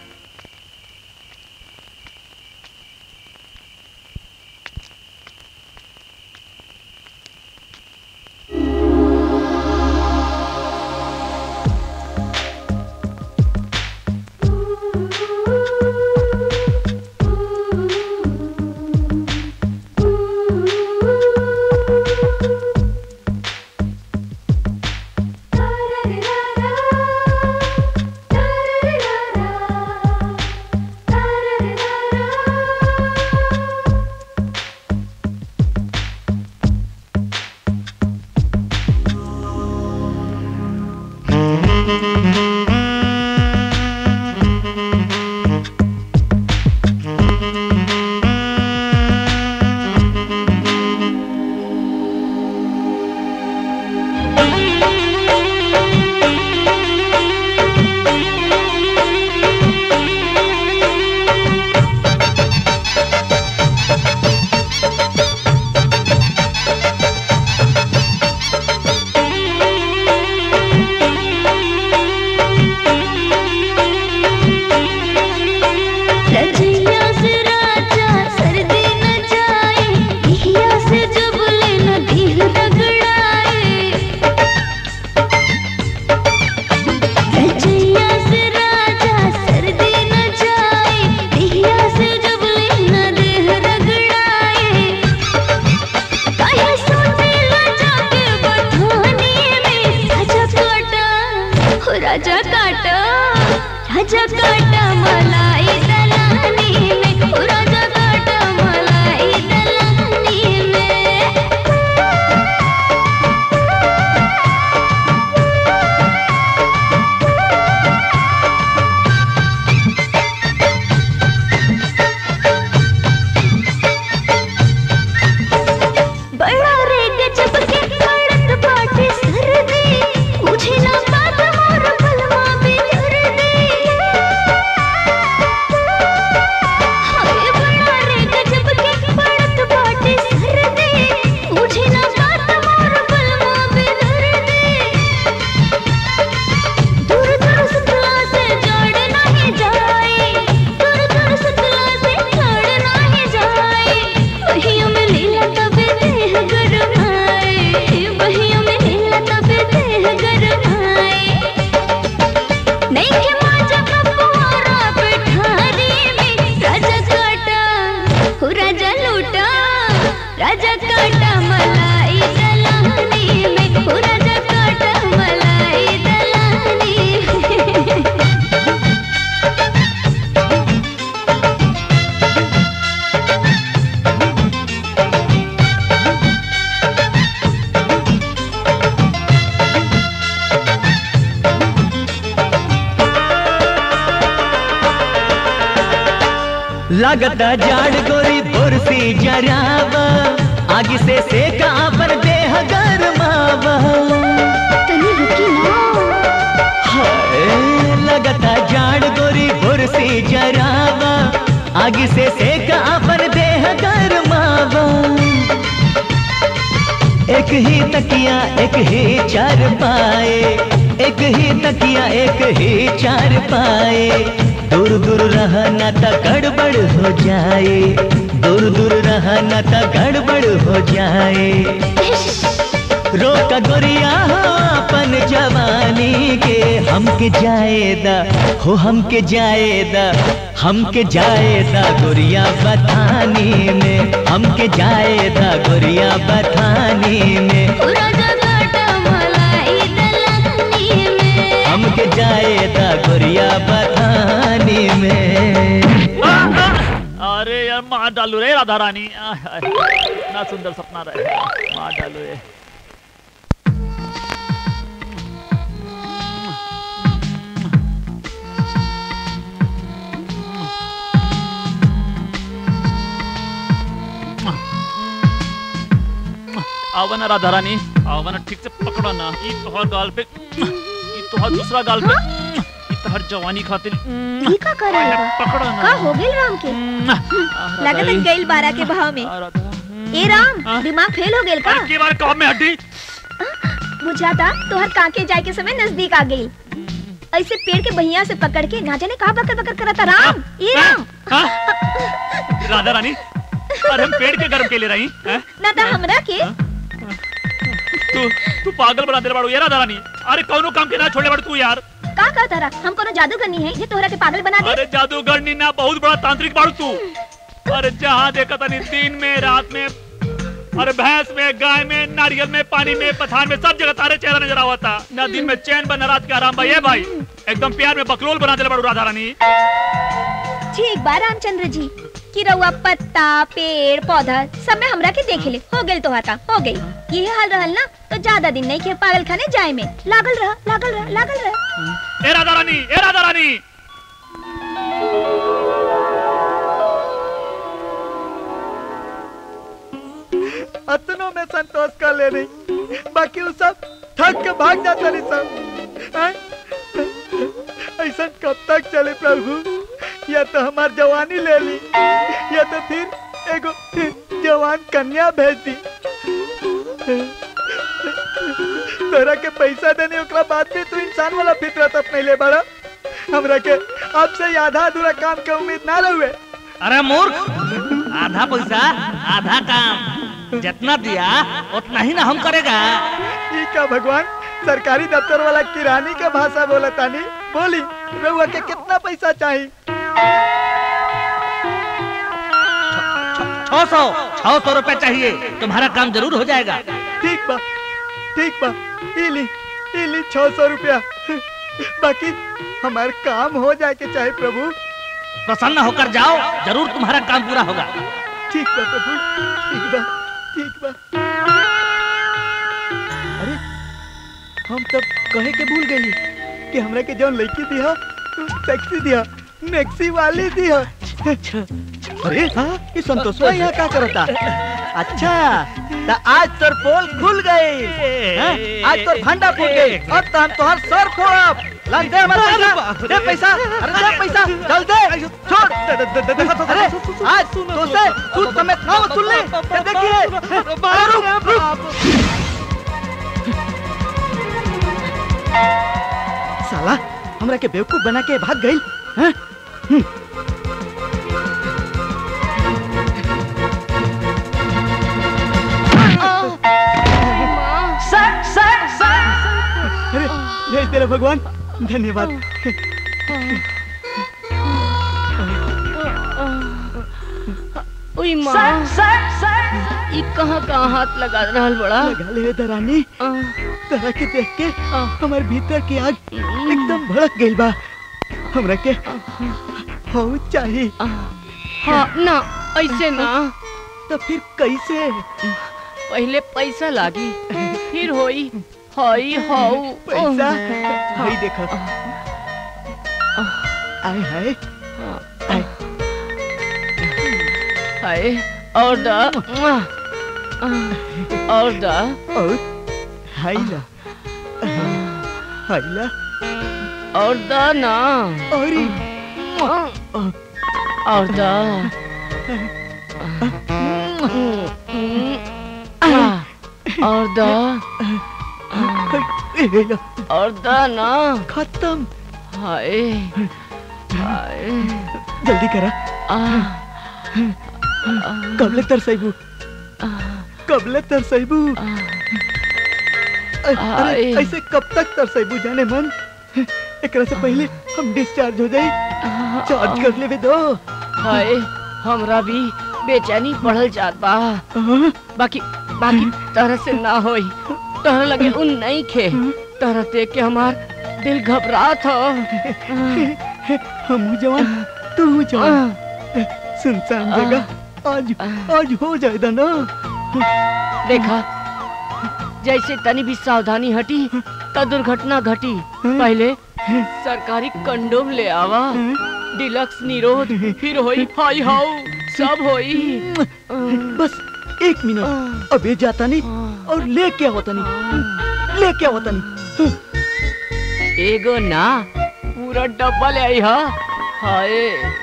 राजा काटा राजा काटा मलाई दलानी में राजा काटा मलाई दलानी में बड़ा रे गजब के खड़क बाटे सर्दी मुझे ना राजा काटा मलाई दलानी में राजा काटा मलाई दलानी में लगता जाड़ गोरी बुरसी जरावा आगे से सेका पर देह गरमावा तनी रुकी ना हाय लगता जाड़ गोरी बुरसी जरावा आगे से सेका पर देह गरमावा एक ही तकिया एक ही चार पाए एक ही तकिया एक ही चार पाए दूर दूर रहना तो गड़बड़ हो जाए दूर दूर रहना तो गड़बड़ हो जाए। रोका गोरिया हो अपन जवानी के, हमके जाएदा हो हमके जाएदा, हमके जाएदा गोरिया बथानी में, हमके जाएदा गोरिया बथानी में, हमके जाएदा गोरिया बथानी में। अरे यार मार डालू रे राधा रानी, ना सुंदर सपना रहे, मार डालू रे। आवा ना राधा रानी, आवा ना, ठीक से पकड़ो ना। ये तोहर गाल पे, ये तोहर दूसरा गाल पे, ये तोहर जवानी खातिर ई का कर रहे बा? पकड़ो ना। का हो गेल राम के? लगत है गइल बारह के भाव में। ए राम, दिमाग फेल हो गेल का? के बार काम में हड्डी बुझाता तोहर काके जाए के समय नजदीक आ गई। ऐसे पेड़ के बहिया से पकड़ के ना जाने कहां बकर बकर करता राम। ए राम, राधा रानी, अरे हम पेड़ के गर्म के ले रही हैं ना ता हमरा के। तू तू पागल बना दे बाड़ू यार राधा रानी। अरे कौनो काम के ना छोड़े बाड़ू तू यार। का का तारा हम कोनो जादूगरनी है ये तोहरा के पागल बना दे? अरे जादूगरनी ना, बहुत बड़ा तांत्रिक बाड़ू तू। अरे जहाँ देखा था दिन में रात में, अरे भैंस में, गाय में, नारियल में, पानी में, पठान में, सब जगह तारे चेहरा नजर आवा था। ना दिन में चैन बा, ना रात के आराम बा। ये भाई एकदम प्यार में बकलोल बना दे बाड़ू राधा रानी। ठीक बा रामचंद्र जी कि रउआ पत्ता पेड़ पौधा सब में हमरा के देख ले। हो गेल तोहार काम, हो गई। ये हाल रहल ना तो ज्यादा दिन नहीं के पागल खाने जाए में। लागल रह लागल रह लागल रह। ए राधा रानी, ए राधा रानी, अतनों में संतोष कर ले नहीं, बाकी वो सब थक के भाग जाता नहीं सब। ऐसा कब तक चले प्रभु? या तो हमार जवानी ले ली, या तो फिर एगो जवान कन्या भेज दी। तोरा के पैसा देने ओकरा बाद भी तू इंसान वाला फितरत अपने ले बड़ा। हमरा के आपसे आधा अधूरा काम के उम्मीद ना रहुए। अरे मूर्ख, आधा पैसा आधा काम, जितना दिया उतना ही ना हम करेगा। ये क्या भगवान, सरकारी दफ्तर वाला किरानी के भाषा बोला तानी। बोली रहुआ के कितना पैसा चाहिए? छह सौ छह सौ रुपए चाहिए, तुम्हारा काम जरूर हो जाएगा। ठीक बा ठीक बा, इली इली छह सौ रुपया। बाकी हमारा काम हो जाए के चाहे प्रभु। प्रसन्न होकर जाओ, जरूर तुम्हारा काम पूरा होगा। ठीक बा प्रभु, ठीक बा ठीक बा। अरे हम तब कहे के भूल गई कि हमरा के जौन लड़की दिया सेक्सी दिया, मैक्सी वाली दिया। अरे हाँ, ये संतोषवा यहाँ क्या करता? अच्छा तो आज तोर पोल खुल गई, आज तोर भंडा फूट गई, अब तो हम तोहर सर फोड़ब। लन दे हमारा पैसा, दे पैसा, अरे दे पैसा, चल दे, छोड़। अरे आज तो से तू समेत ना वसूल ले, ये देखिए। रुक रुक, साला हमरा के बेवकूफ बना के भाग गई। हैं? सर सर सर, अरे जय तेरा भगवान, धन्यवाद। ओई माँ, सर सर सर, ये कहाँ कहाँ हाथ लगा रहल बड़ा? लगा ले दरानी, तरह के देख के हमारे भीतर की आग एकदम भड़क गई बा। हमरा के हो चाहिए। हाँ ना, ऐसे ना। तो फिर कैसे? पहले पैसा लागी, फिर होई हाई हाउ पैसा। हाई देखो, आए हाय हाय, और दा और दा और हाइला हाइला और दा ना, और और दा और दा और दा ना। खत्म। हाय हाय, जल्दी करा। आ कबले तरसैबू कबले तरसैबू अरे ऐसे कब तक तरसैबू जाने मन एकरा से पहले हम डिस्चार्ज हो जाई चार्ज कर लेवे दो। हाय हमरा भी बेचैनी बढ़ल जात बा बाकी बाकी तरह से ना होई तरह लगे उन नहीं खे तरह देख के हमार दिल घबरात हो। हम जवान तू जवान सुनसान जगह आज आज हो जाएगा ना। देखा जैसे तनी भी सावधानी हटी तो दुर्घटना घटी। पहले सरकारी कंडोम ले आवा डिलक्स निरोध फिर होई हाई हाउ सब होई। बस एक मिनट अबे जाता नहीं और ले क्या होता नहीं ले क्या होता नहीं। एगो ना पूरा डब्बा ले आई हा। हाय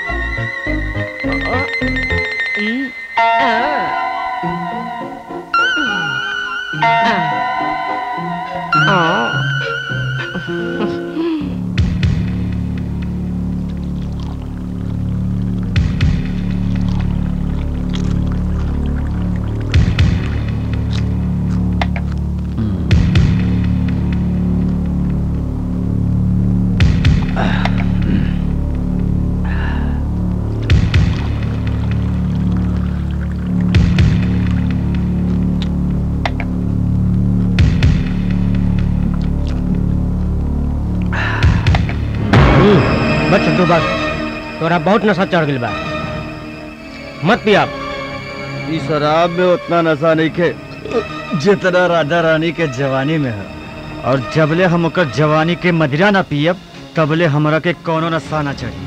बस तो बस तोरा बहुत नशा चढ़ गइल बा मत पिया। इस शराब में उतना नशा नहीं के जितना राधा रानी के जवानी में है और जबले हम ओकर जवानी के मदिरा ना पियब तबले हमरा के कोनो नशा ना चढ़ी।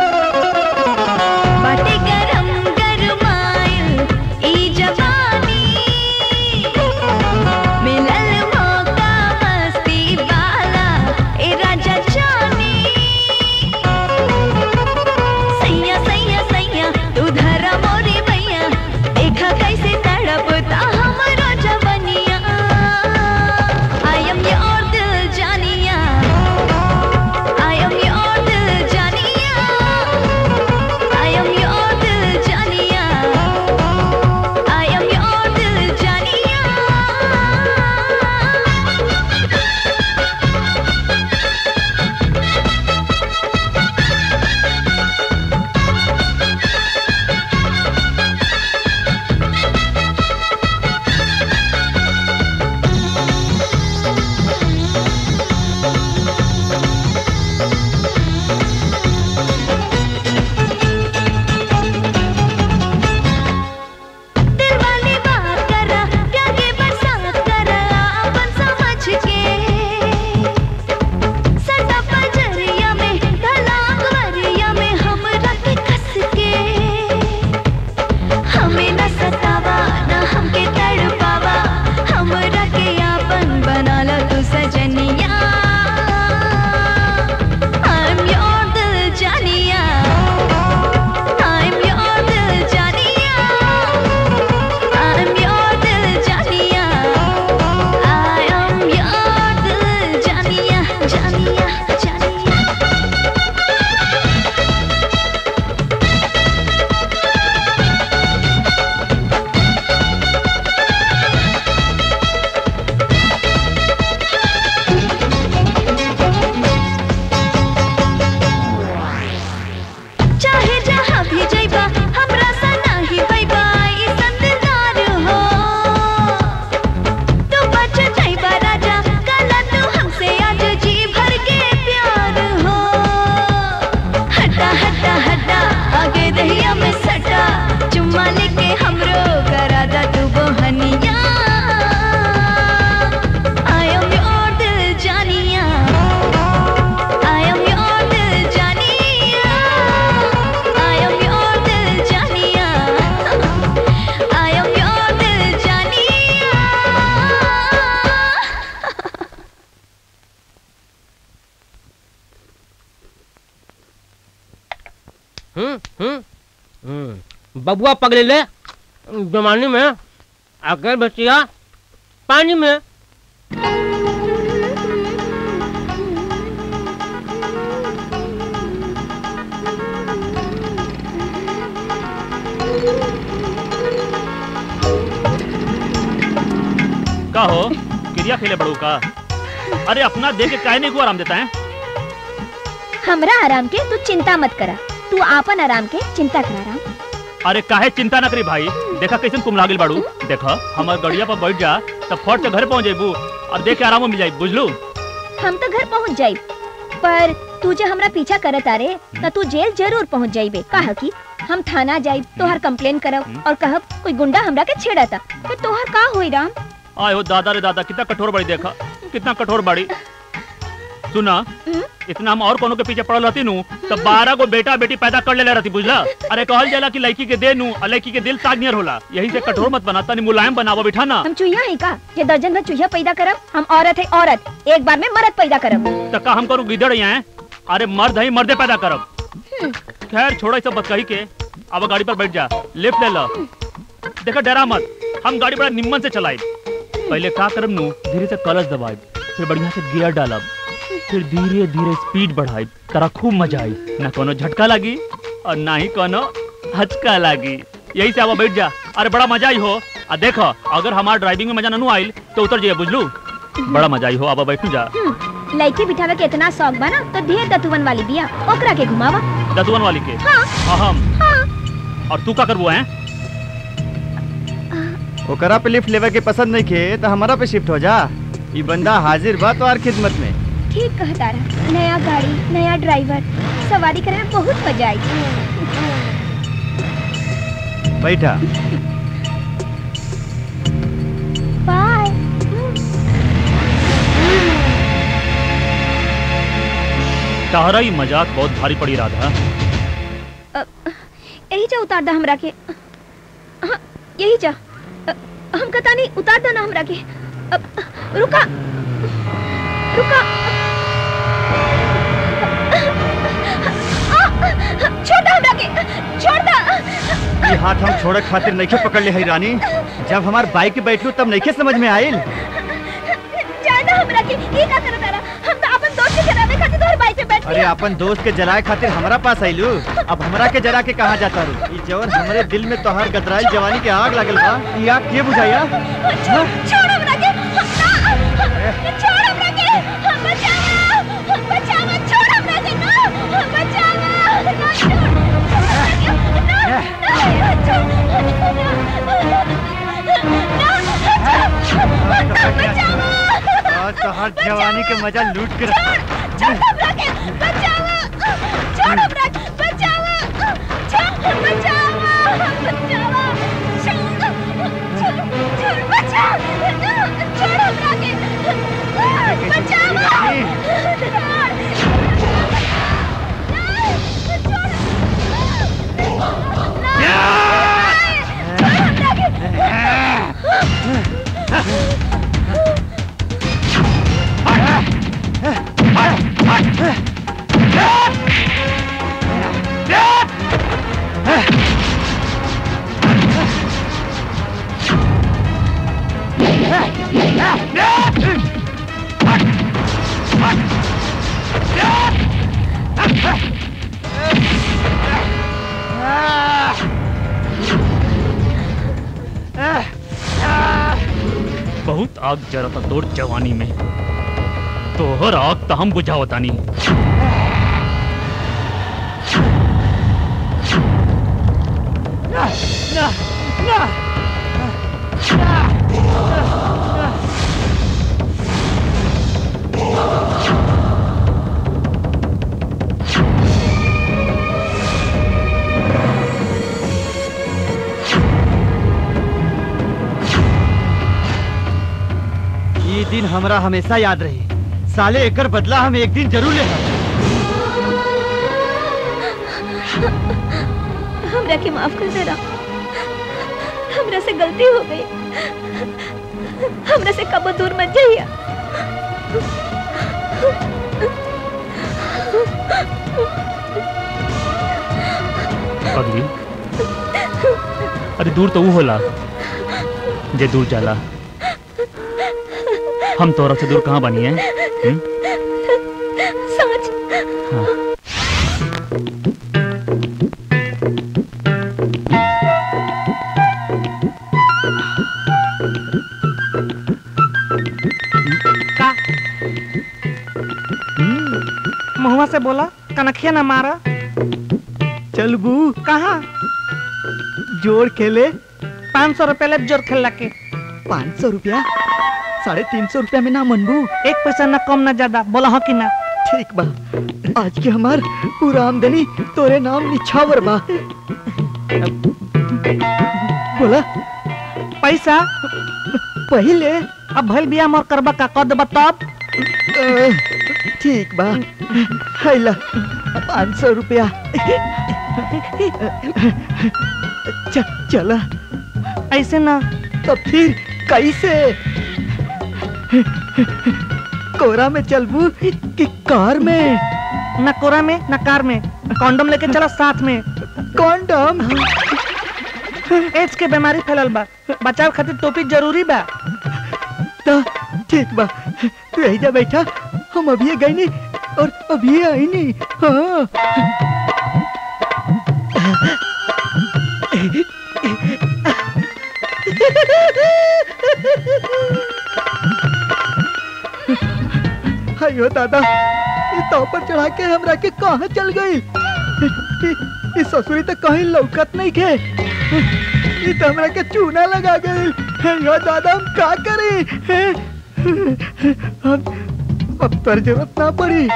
बाटे गरम गरमायल ई जवानी हम्म हम्म हम्म बबुआ पगले ले जमानी में अगर बचिया पानी में। का हो क्रिया खेले बड़ू का? अरे अपना देख के काहे नहीं को आराम देता है? हमरा आराम के तू चिंता मत करा, तू आपन आराम के चिंता करा राम। अरे काहे चिंता न करी भाई, देखा कैसे कुम लागिल बाड़ू। देखा हमार गड़िया पर बैठ जा तब फट से घर पहुंच जाइबू और देख के आराम मिल जाई, बुझलू? हम तो घर पहुंच जाई, पर तू जो हमरा पीछा करत आरे त तू जेल जरूर पहुंच जाइबे। कहा कि हम थाना जाई तोहर कंप्लेन करब और कहब कोई गुंडा हमरा के छेड़ता, फिर तोहर का होई राम? आए हो दादा रे दादा, कितना कठोर बड़ी, देखा कितना कठोर बड़ी। सुना, इतना हम और कोनो के पीछे पड़ल रहती नू तब बारह को बेटा बेटी पैदा कर ले रहती, बुझला? अरे कहल जाला कि लड़की के दे नू और लड़की के दिल तागनियर होला। यही से कठोर मत बना, तनी मुलायम बनावो बिठा ना। हम चूहिया है का जे दर्जन भर चूहिया पैदा करब? हम औरत है औरत, एक बार में मर्द पैदा करब। तो का हम करू गिदड़ यहाँ? अरे मर्द है मर्दे पैदा करब। खैर छोड़ो सब बस कही के, अब गाड़ी पर बैठ जा, लिफ्ट ले लो। देखा डरा मत, हम गाड़ी बड़ा निम्मन से चलाई। पहले का करब नू, धीरे से कलच दबाई, फिर बढ़िया से गियर डालब, फिर धीरे धीरे स्पीड बढ़ाई, तरा खूब मजा आई, ना कोनो झटका लगी और ना ही कोनो हचका लगी। यही से अब बैठ जा, अरे बड़ा मजा आई हो। आ देखो अगर हमार ड्राइविंग में मजा ननू आइल तो उतर जाइए, बुझलू? बड़ा मजा आई हो, अब बैठू जा। लड़की बिठावे के इतना शौक बना तो ढेर दतुवन वाली बिया, ओकरा के घुमावा। दतुवन वाली के? हाँ। हम हाँ। और तू का करबो हैं? ओकरा पे लिफ्ट लेवे के पसंद नहीं के तो हमारा पे शिफ्ट हो जा। ये बंदा हाजिर बा तोहार खिदमत में। ठीक कहता रहा, नया गाड़ी नया ड्राइवर, सवारी करे में बहुत मजा आई। बैठा। बाय। तारा ही मजाक बहुत भारी पड़ी राधा। यही जा उतार दा हमरा के। हाँ, यही जा। हम कता नहीं उतार दो ना हमरा के। रुका रुका, छोड़ दो हमरा के, छोड़ दो। ये हाथ हम छोड़े खातिर नहीं पकड़ ले है रानी, जब हमार बाइक पे बैठलू तब नहीं समझ में आइल। ज्यादा हमरा के ये का करत तारा? हम तो अपन दोस्त के जरावे खातिर तोहर बाइक पे बैठ अरे अपन दोस्त के जलाए खातिर हमरा पास आइलू, अब हमरा के जरा के कहाँ जाता रू? ई जवन हमरे दिल में तोहार गतराइल जवानी के आग लागल बा, ई आग के बुझाया? छोड़ हमरा के, छोड़ हमरा के, हम बचावा, हम बचावा, छोड़ हमरा के ना, हम बचावा, ना छोड़, तोहार जवानी के मजा लूट के रखा। छोड़ हमरा के, बचावा, छोड़ हमरा के, बचावा, छोड़, बचावा, बचावा, छोड़, छोड़, बचा, छोड़ हमरा के, बचावा, बहुत आग जरता तोर जवानी में, तोहर आग तो हम बुझावता नहीं। ना, ना, ना, ये दिन हमरा हमेशा याद रही। साले एकर बदला हम एक दिन जरूर ले। हमरा के माफ कर देना, हमरा से गलती हो गई, हमरा से कबो दूर मत जाइए। पगली अरे दूर तो वो होला जे दूर जाला। हम तोरा से दूर कहाँ बनी है? हुँ? सच। हाँ। का मुहवा से बोला कनखिया ना मारा। चल बू कहाँ? जोड़ खेले। पाँच सौ रुपया ले जोड़ खेल के। पाँच सौ रुपया साढ़े तीन सौ रुपया में ना मनबू। एक पैसा ना कम ना ज्यादा, बोला हो कि ना? ठीक बा, आज के हमार पूरा आमदनी तोरे नाम निछावर बा। बोला पैसा पहले अब भल बिया मोर करबा का कद बताब। ठीक बा, हैला पाँच सौ रुपया। च, चला ऐसे ना तो फिर कैसे? कोरा में चलबू कि कार में? न कोरा में न कार में, कॉन्डम लेके चला साथ में। कॉन्डम? एड्स के बीमारी फैलल बा, बचाव खातिर टोपी जरूरी बा। तो ठीक बा, तू यही जा बैठा, हम अभी गई नहीं और अभी आई नहीं। हाँ। अयो दादा, ये तो पर चढ़ा के हमरा के कहाँ चल गई? इस ससुरी तो कहीं लौकत नहीं के। ये तो हमरा के चूना लगा गई। अयो दादा, हम क्या करें? अब अब तर जरूरत ना पड़ी।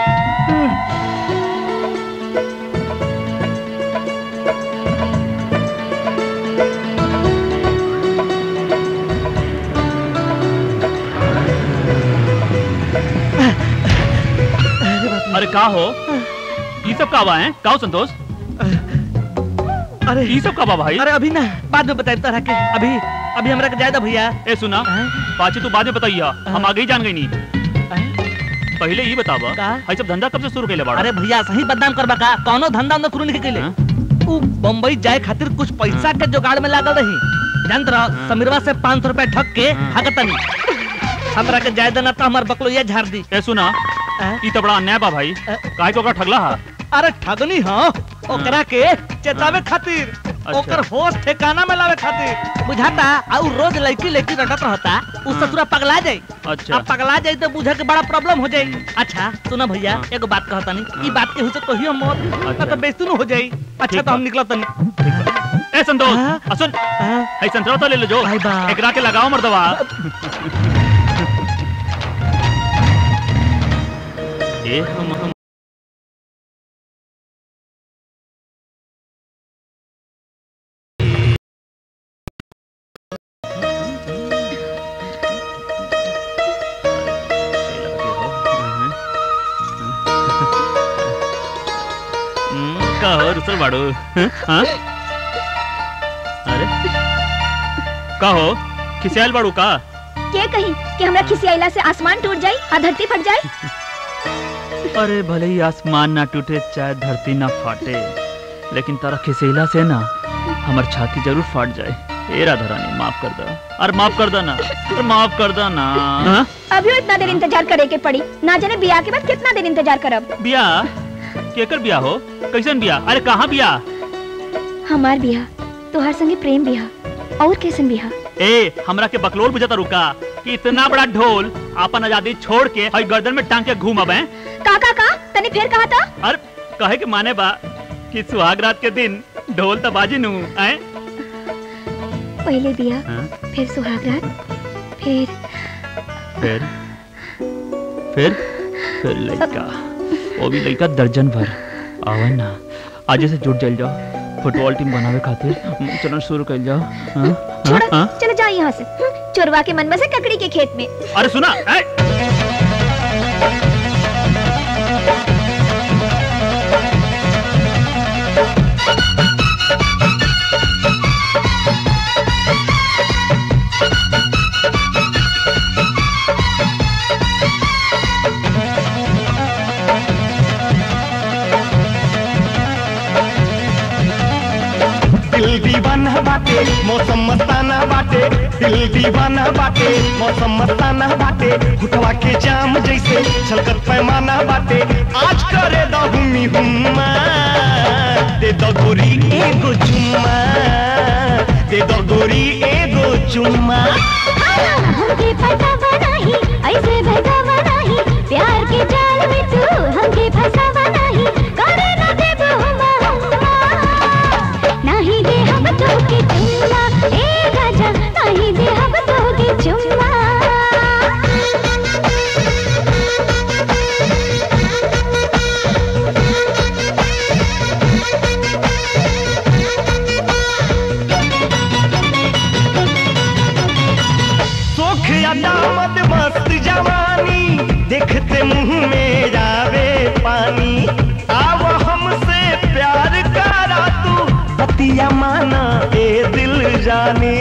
अरे का हो? ये सब का बा है? का हो संतोष? अरे ये सब का बा भाई? अरे अभी ना, बाद में बताए तरह के। अभी अभी हमरा के जायदा भैया। ए सुना, पाची तू बाद में बताइया, हम आगे ही जान गई नहीं। पहले ये बतावा, भाई सब धंधा कब से शुरू कैले बाड़ा? अरे भैया सही बदनाम करबा का, कौनो धंधा हम शुरू नहीं कैले। उ बम्बई जाए खातिर कुछ पैसा के जुगाड़ में लागल रही। जानत रह, समीरवा से पाँच सौ रुपया ठग के हगतनी। हमरा के जायदा ना तो हमार बकलोया झाड़ दी। ए सुना, ई तो बड़ा अन्याय बा भाई। काहे तो का ठगला हा? अरे ठगनी हां, ओकरा के चेतावे खातिर, ओकर होश ठिकाना में लावे खातिर। बुझाता और रोज लड़की लड़की रटत रहता, उ ससुरा पगला जाई। अच्छा। अब पगला जाई तो बुझे के बड़ा प्रॉब्लम हो जाई। अच्छा सुना भैया, एगो बात कहता नहीं, ई बात के हुसे तो ही हम मौत तो बेइज्जती हो जाई। अच्छा तो हम निकलत नहीं। ए संतोष, सुन, ऐ संतरा तो ले लो जो, एकरा के लगाओ मर्दवा। ए हम हम का हो रुसल बाड़ू? हाँ? अरे का हो खिसियाल बाड़ू का? क्या कही कि हमरा खिसियाइला से आसमान टूट जाई और धरती फट जाई? अरे भले ही आसमान ना टूटे चाहे धरती ना फाटे, लेकिन तारा खिसियाला से ना हमार छाती जरूर फाट जाए। ए राधा रानी माफ कर दो, अरे माफ कर दो ना, अरे माफ कर दो ना। हाँ? अभी इतना देर इंतजार करे के पड़ी, ना जाने बियाह के बाद कितना देर इंतजार करब। बियाह? केकर बियाह हो? कैसन बियाह? अरे कहाँ बियाह? हमार बियाह, तोहार संगे प्रेम बियाह। और कैसन बियाह? ए हमरा के बकलोल बुझाता रुका कि इतना बड़ा ढोल अपन आजादी छोड़ के हई गर्दन में टांग के घूमब है। का का का तने फिर कहा था? अरे कहे के माने बा कि सुहाग रात के दिन ढोल तो बाजी नू आए। पहले बियाह, फिर सुहाग रात, फिर फिर फिर फिर लड़का, वो भी लड़का दर्जन भर। आवे ना, आज से जुट जाइल जाओ, फुटबॉल टीम बनावे खातिर चलन शुरू कर जाओ। छोड़ो, चलो जाओ यहाँ से। चोरवा के मन में से ककड़ी के खेत में। अरे सुना, बाटे मौसम मस्ताना बाटे दिल दीवाना बाटे मौसम मस्ताना बाटे हुटवा के जाम जैसे छलकत पैमाना बाटे आज करे दो हुमी हुम्मा दे दो गोरी एगो चुम्मा दे दो गोरी एगो चुम्मा हमके फसावा नहीं ऐसे भगावा नहीं प्यार के जाल में तू हमके फसावा नहीं करे ना देबो हुमा हुमा नहीं दे हम तो के चुम्मा ए राजा नहीं दे हम तो के चुम्मा दामद मस्त जवानी देखते मुंह में जावे पानी आव हमसे प्यार करा तू बतिया माना ए दिल जाने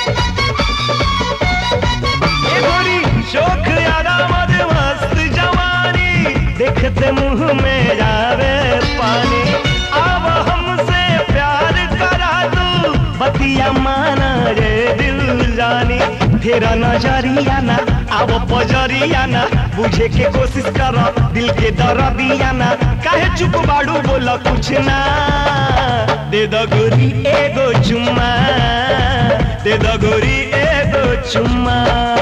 ए गोरी शोख दामद मस्त जवानी देखते मुंह में जावे पानी आव हमसे प्यार करा तू बतिया माना रे दिल जाने तेरा नजरिया ना अब पजरिया ना बुझे के कोशिश कर दिल के दर्दिया ना काहे चुप बाड़ू बोला कुछ ना दे दो गोरी एगो चुम्मा दे दो गोरी एगो चुम्मा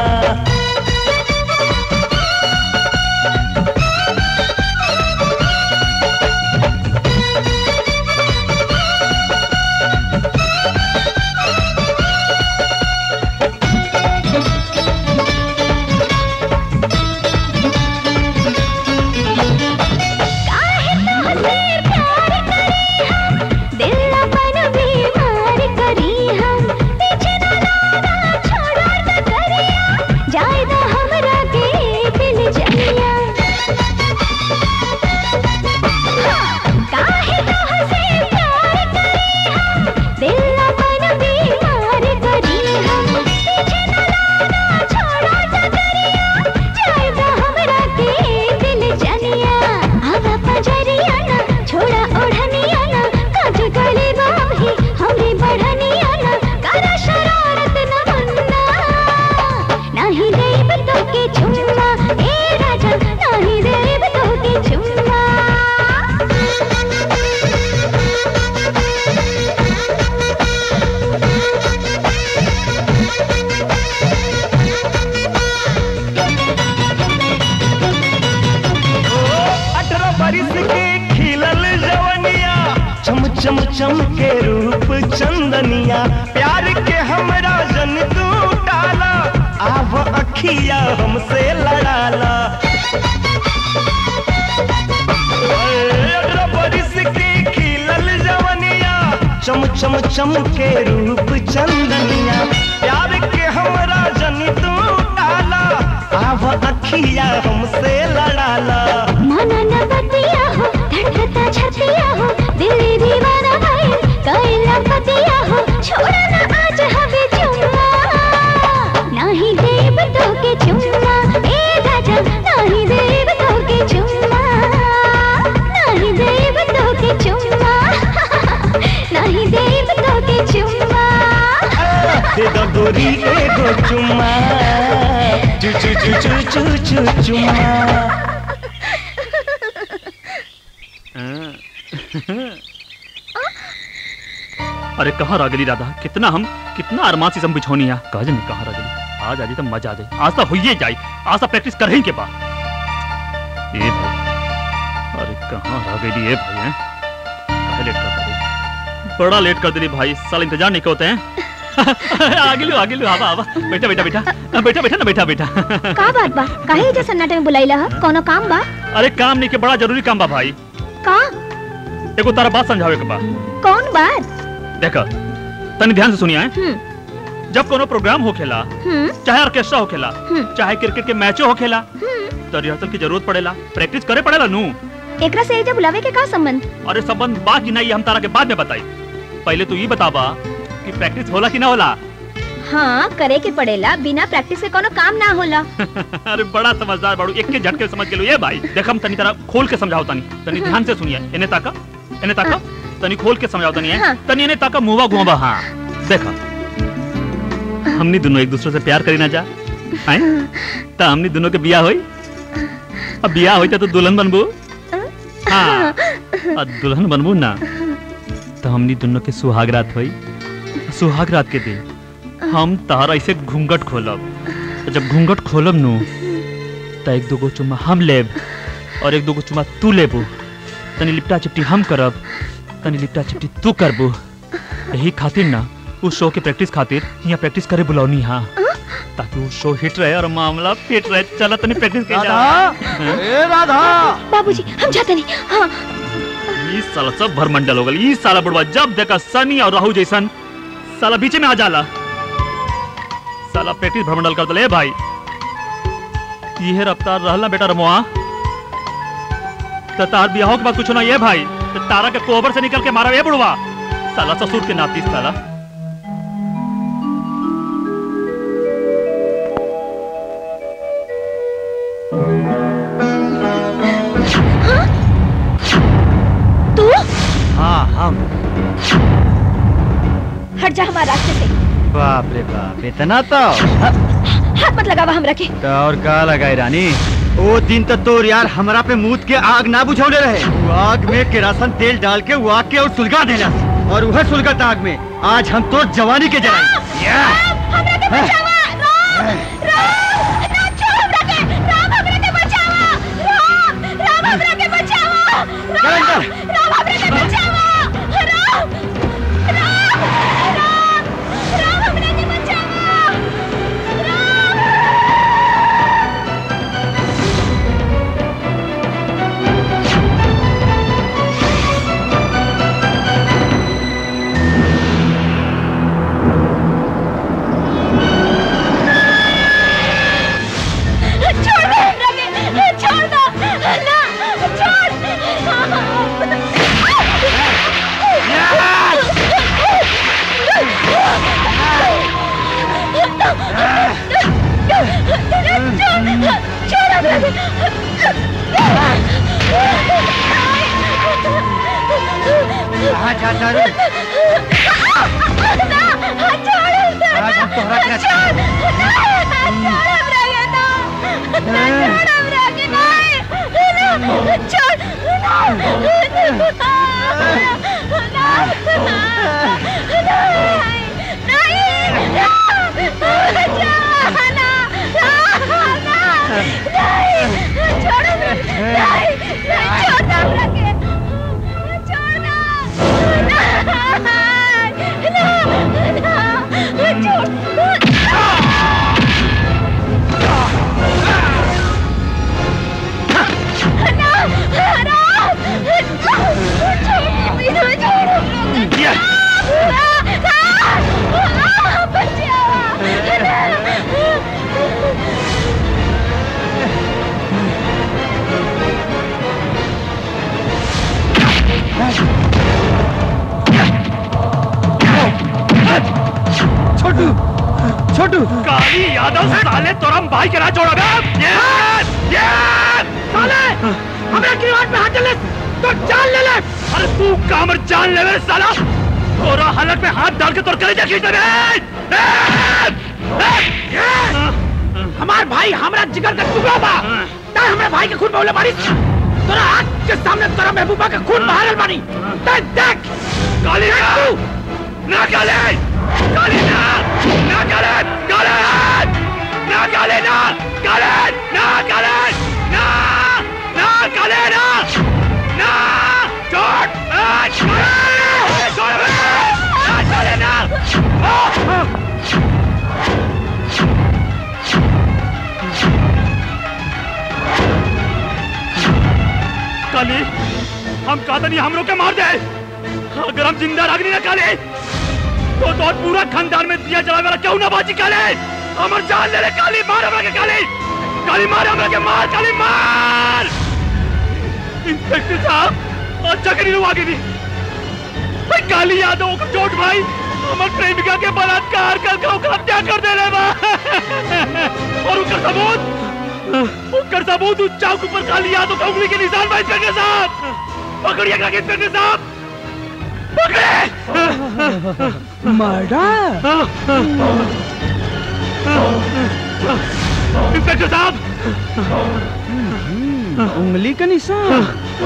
चम चम के रूप चंदनिया प्यार के हमरा जन तू टाला आव अखिया हमसे लड़ाला बरिस के खिलल जवनिया चम चम चम के रूप चंदनिया प्यार के हमरा जन तू टाला आव अखिया हमसे लड़ाला माना न बतिया हो धड़कता छतिया हो दिल दीवाना भाई कैला पतिया हो छोड़ा ना आज हमें चुम्मा नहीं देव तो के चुम्मा ए राजा नहीं देव तो के चुम्मा नहीं देव तो के चुम्मा नहीं देव तो के चुम्मा दे दो गोरी एगो चुम्मा चू चू चू चू चू चू चुम्मा अरे कहाँ रागली राधा कितना हम कितना अरमान से बिछोनिया काजन कहाँ रागली आज आज तो मजा आ जाए आज तो हुई जाए आज तो प्रैक्टिस कर ही के बाद ए भाई अरे कहाँ रागली है भाई हैं काहे लेट कर दी बड़ा लेट कर दी भाई साल इंतजार नहीं होते हैं आगे लो आगे लो आवा आवा बेटा बेटा बेटा बेटा बेटा ना बेटा बेटा का बात बा काहे जे सन्नाटे में बुलाइला ह कोनो काम बा अरे काम नहीं के बड़ा जरूरी काम बा भाई का एगो तारा बात समझावे के बा कौन बात देखा तनी ध्यान से सुनिया है जब कोनो प्रोग्राम होखेला चाहे ऑर्केस्ट्रा होखेला चाहे क्रिकेट के मैचो होखेला तो रिहर्सल की जरूरत पड़ेला प्रैक्टिस करे पड़ेला नू एकरा से एजे बुलावे के का संबंध अरे संबंध बा कि नहीं हम तारा के बाद में बताई पहले तो ये बताबा कि प्रैक्टिस होला कि ना होला हाँ करे के पड़ेला बिना प्रैक्टिस के कोनो काम ना होला अरे बड़ा समझदार बाड़ू एक के झटके समझ गेलो ये भाई देख हम तनी तरह खोल के समझाओ तनी तनी ध्यान से सुनिए इने ताका इने ताका तनी खोल के समझाओ तनी है तनी इने ताका मुवा घुमा हां देखो हमनी दोनों एक दूसरे से प्यार करी ना जा आए तो हमनी दोनों के बिया होई अब बिया होई तो दुल्हन बनबू हाँ और दुल्हन बनबू ना तो हमनी दोनों के सुहाग रात होई सुहाग रात के दिन हम तारा ऐसे घूंघट खोलब तो जब घूंघट खोलब नु तो एक दो चुम्मा हम लेब और एक दो चुम्मा तू लेबू तनी लिपटा चिपटी हम करब तनी लिपटा चिपटी तू करबू यही खातिर ना उस शो की प्रैक्टिस खातिर यहाँ प्रैक्टिस करे बुलावनी हाँ ताकि वो शो हिट रहे और मामला फिट रहे। चला तनी प्रैक्टिस के जा। ए राधा बाबूजी हम जाते नहीं। हाँ ये साला सब भरमंडल हो गल। ये साला बुढ़वा जब देखा सनी और राहु जैसन साला बीच में आ जाला साला प्रैक्टिस भरमंडल कर दले भाई। ये रफ्तार रहला बेटा रमुआ तो तार बियाह के बाद कुछ ना ये भाई तो तारा के कोबर से निकल के मारा ये बुढ़वा साला ससुर के नाती साला। तू? हाँ हम। हट जा हमारे रास्ते से। बाप रे बाप इतना तो हाथ मत लगावा हमरा के। तो और का लगाई रानी वो दिन तो तोर यार हमरा पे मूत के आग ना बुझौले रहे। वो आग में केरासन तेल डाल के वो आग के और सुलगा देला और वह सुलगत आग में आज हम तो जवानी के जलाई। हमरा के बचावा राम राम ना छोड़ हमरा के राम हमरा के बचावा राम राम हमरा के बचावा राम राम हमरा के बचावा राम राम राम राम हमरा के बचावा राम। कहाँ जाता रू? आज हम तोहरा के छोटू छोटू काली यादव साले तोरम भाई के ना छोड़ा बे ये ये साले हमरा किवाड़ पे हाथ चले तो जान ले ले। अरे तू कामर जान ले मेरे साला तोरा हलक में हाथ डाल के तोर कलेजा खींच दे हमार भाई हमरा जिगर का टुकड़ा बा ता हमरा भाई के खून बहले बारी तोरा आँख के सामने तोरा महबूबा के खून बहाल बानी ता देख काली ना ना काली काली ना ना काली काली ना काली ना काली ना काली ना ना काली ना ना छोड़ छोड़ छोड़ ना काली ना काली हम कादनी हमरों के मार दे अगर हम जिंदा रागनी ना काली तो तो पूरा खानदान में दिया जला मेरा क्यों ना बाजी काली हमर जान ले ले काली मार हमरा के काली काली मार हमरा के मार काली मार इंस्पेक्टर साहब अच्छा करी लो आगे भी भाई काली यादव को चोट भाई हमर प्रेमिका के बलात्कार कर के ओकर हत्या कर दे रे बा और उनका सबूत उनका सबूत उस चाकू पर काली यादव का उंगली के निशान भाई इंस्पेक्टर साहब पकड़िएगा इंस्पेक्टर साहब पकड़े मर्डर? इंस्पेक्टर साहब, उंगली का निशान।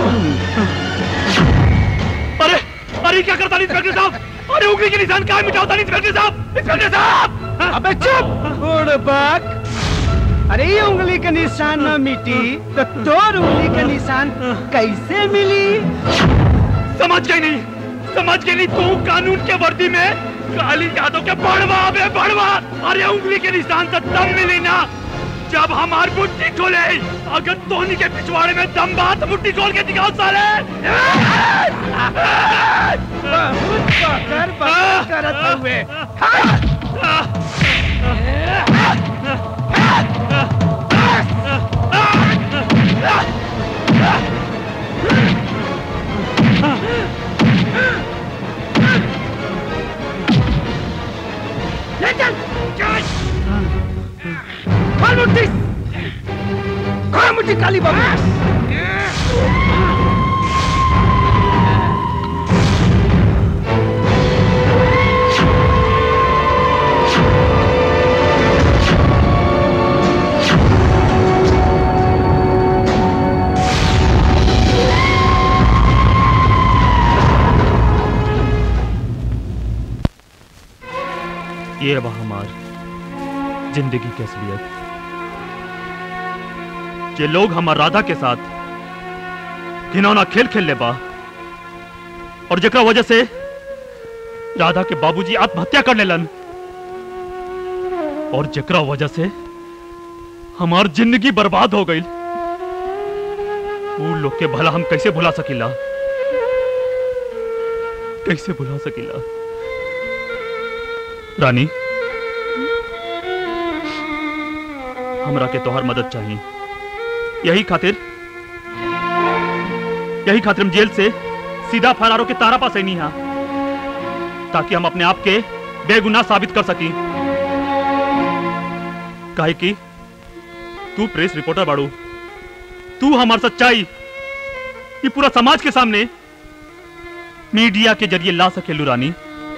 अरे अरे क्या करता नहीं इंस्पेक्टर साहब? अरे उंगली के निशान कहाँ मिटाता नहीं इंस्पेक्टर साहब? इंस्पेक्टर साहब! अबे चुप बुड़बक। अरे ये उंगली का निशान न मिटी तो तोर उंगली का निशान कैसे मिली? समझ गई नहीं, समझ गई नहीं। तू कानून के वर्दी में काली यादव के बड़वा बे बड़वा। अरे उंगली के निशान से दम मिली ना जब हमार मुट्ठी खोले। अगर तोहनी के पिछवाड़े में दम बात मुट्ठी खोल के दिखाओ साले। बहुत पकड़ पकड़ करत हुए। ले चल, चल। खोल मुट्ठी, खोल मुट्ठी काली बाबू। ये रहा हमार जिंदगी की असलियत। ये लोग हमार राधा के साथ घिनौना खेल खेल ले बा और जेकरा वजह से राधा के बाबूजी आत्महत्या कर लेलन और जेकरा वजह से हमार जिंदगी बर्बाद हो गई। वो लोग के भला हम कैसे भुला सकीला, कैसे भुला सकीला। रानी, हमरा के तोहर मदद चाहिए। यही खातिर यही खातिर हम जेल से सीधा फरारों के तारा पास नहीं हा ताकि हम अपने आप के बेगुनाह साबित कर सकी। काहे कि तू प्रेस रिपोर्टर बाड़ू, तू हमार सच्चाई ये पूरा समाज के सामने मीडिया के जरिए ला सकेलू। रानी,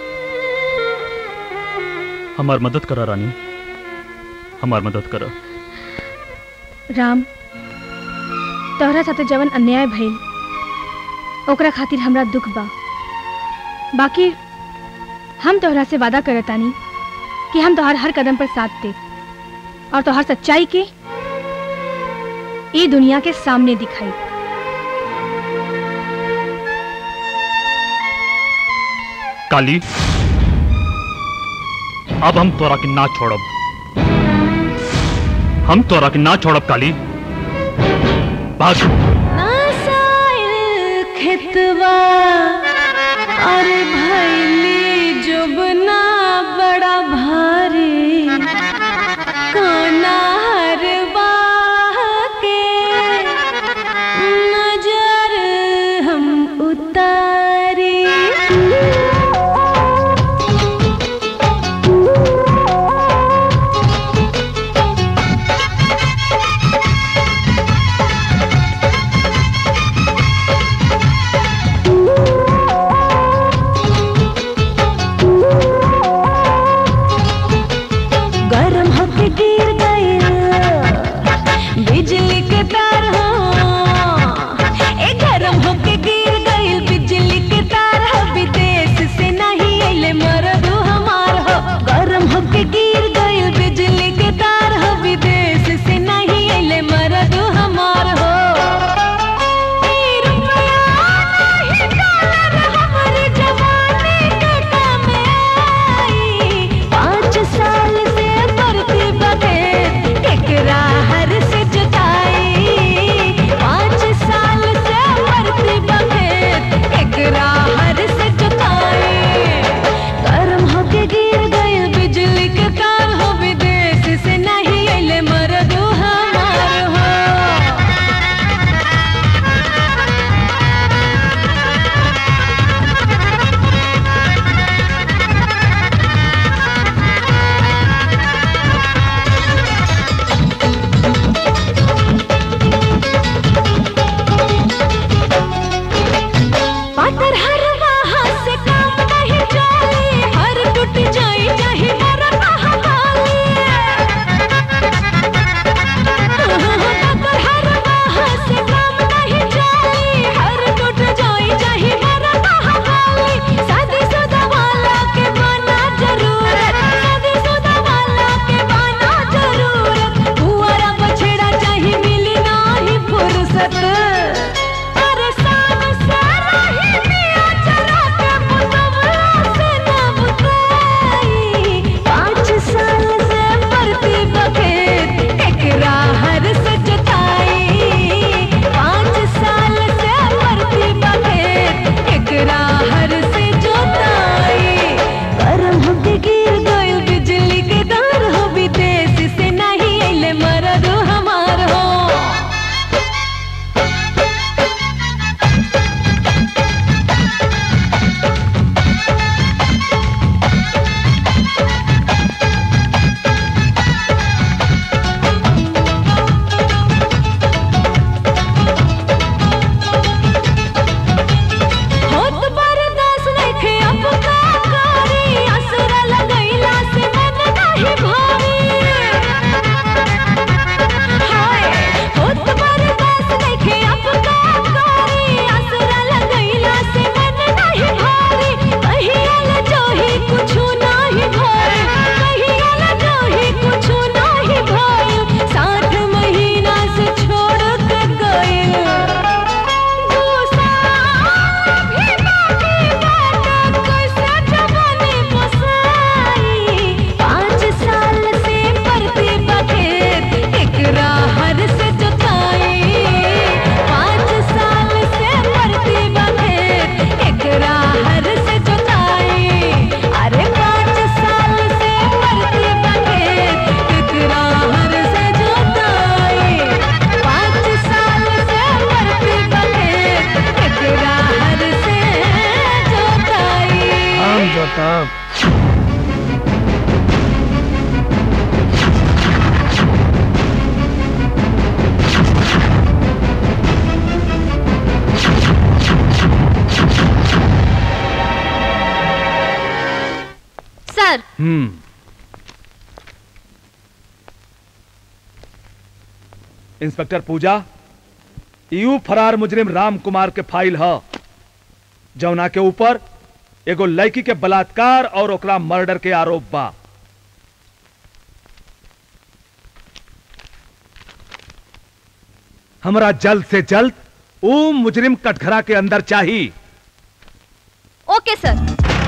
हमार मदद करा रानी, हमार मदद करा। राम, तोहरा साथे जवन अन्याय भइल ओकरा खातिर हमरा दुख बा। बाकी हम तोहरा से वादा करतानी कि हम तोहर हर कदम पर साथ दे और तोहर सच्चाई के ई दुनिया के सामने दिखाई। काली, अब हम तोरा के ना छोड़ब, हम तोरा के ना छोड़ब काली। भाग। खेतवा और भैली जुबना बड़ा भारी कोना हरवा के नजर हम उतारी। सर। हम्म इंस्पेक्टर पूजा, यू फरार मुजरिम राम कुमार के फाइल है जौना के ऊपर एगो लड़की के बलात्कार और ओकरा मर्डर के आरोप बा। हमरा जल्द से जल्द वो मुजरिम कटघरा के अंदर चाहिए। ओके सर।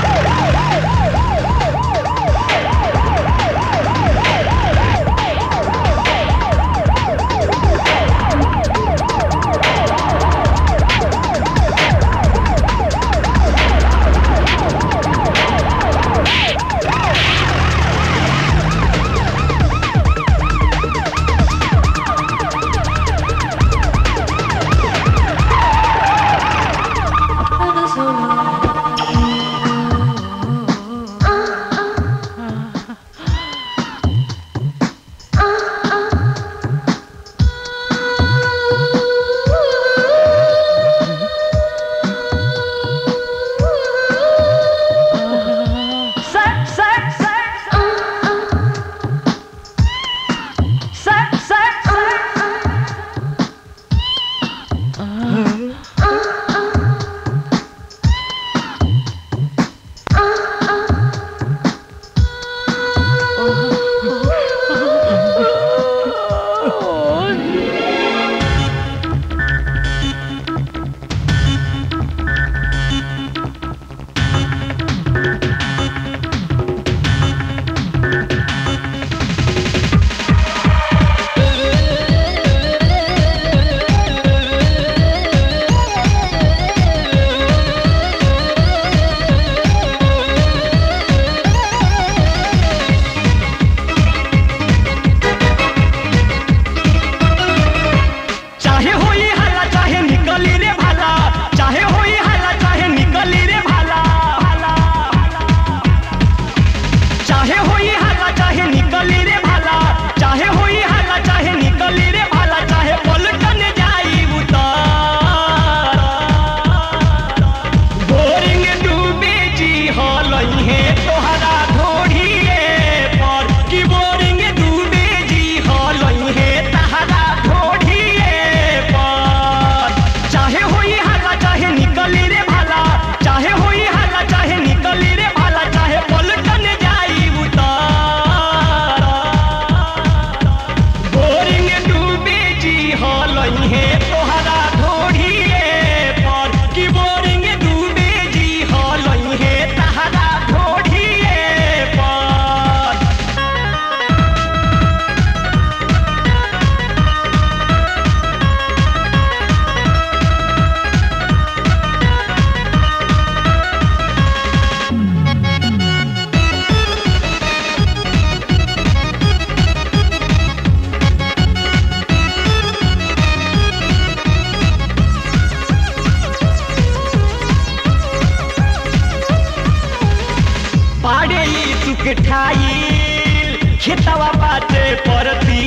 खेतवा बाटे परती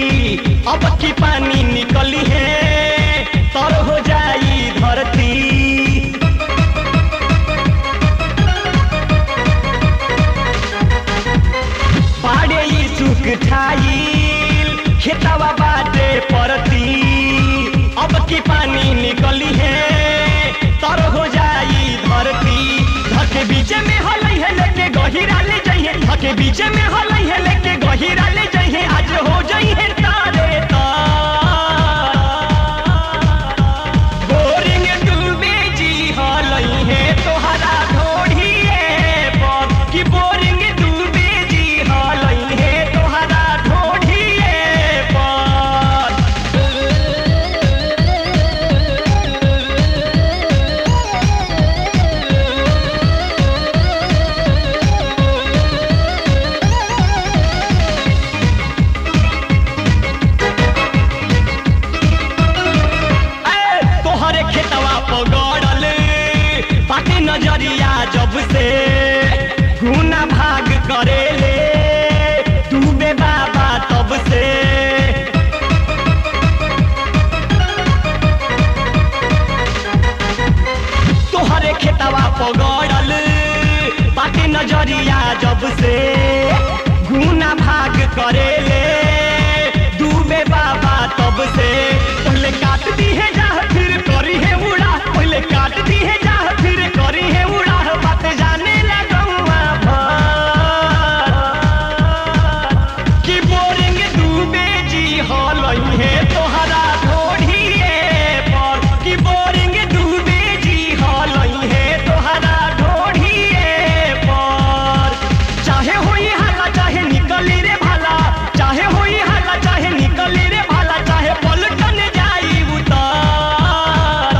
अब की पानी निकली है तर हो जाई धरती। पाड़े ई सुख ठाईल खेतवा बाटे परती अब की पानी निकली है तर हो जाई धरती। धके बीच में हलई है लेके गहिरा ले जाइए, धके बीच में हलई है लेके गहिरा ले जाइए, आज हो जाई है तारे तार। बोरिंग डूबे जी हलई है तोहरा ढोढ़िए पर कि बोरिंग डूबे जी हलई है तोहरा ढोढ़िए पर। नजरिया जब से गुना भाग करेले डूबे बाबा तब से। तोहरे खेतवा पगड़ल बाटे नजर नजरिया जब से गुना भाग करेले डूबे बाबा तब से पहले काट दी है जा फिर करी है उड़ा पहले काट दी है जा फिर करी है उड़ा बात जाने लगौआ भर कि बोरिंग डूबे जी हलई है तोहरा ढोढ़िए पर कि बोरिंग डूबे जी हलई है तोहरा ढोढ़िए पर चाहे होई हाला चाहे निकली रे भाला चाहे होई हाला चाहे निकली रे भाला चाहे पलटन जाई उतार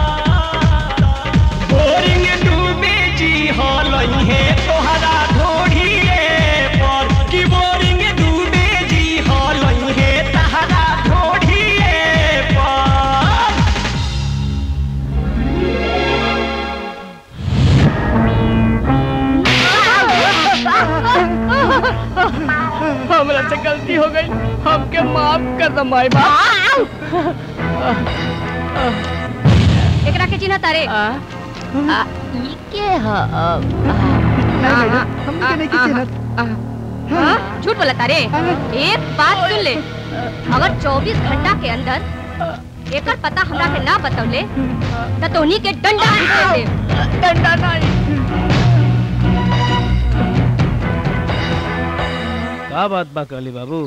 बोरिंग डूबे जी हलई है तोहरा ढोढ़िए पर कि बोरिंग डूबे जी हलई है तोहरा ढोढ़िए पर हमरा से गलती हो गई हमके माफ कर दो माई बाप। एकरा के चिन्ह तारे आ ई के ह हमके नहीं की चिन्हत। हां झूठ बोला तारे। एक बात सुन ले अगर चौबीस घंटा के अंदर एकर पता हमरा के ना बतौले त तोनी के डंडा दे दे। डंडा नहीं क्या बात बा काली बाबू?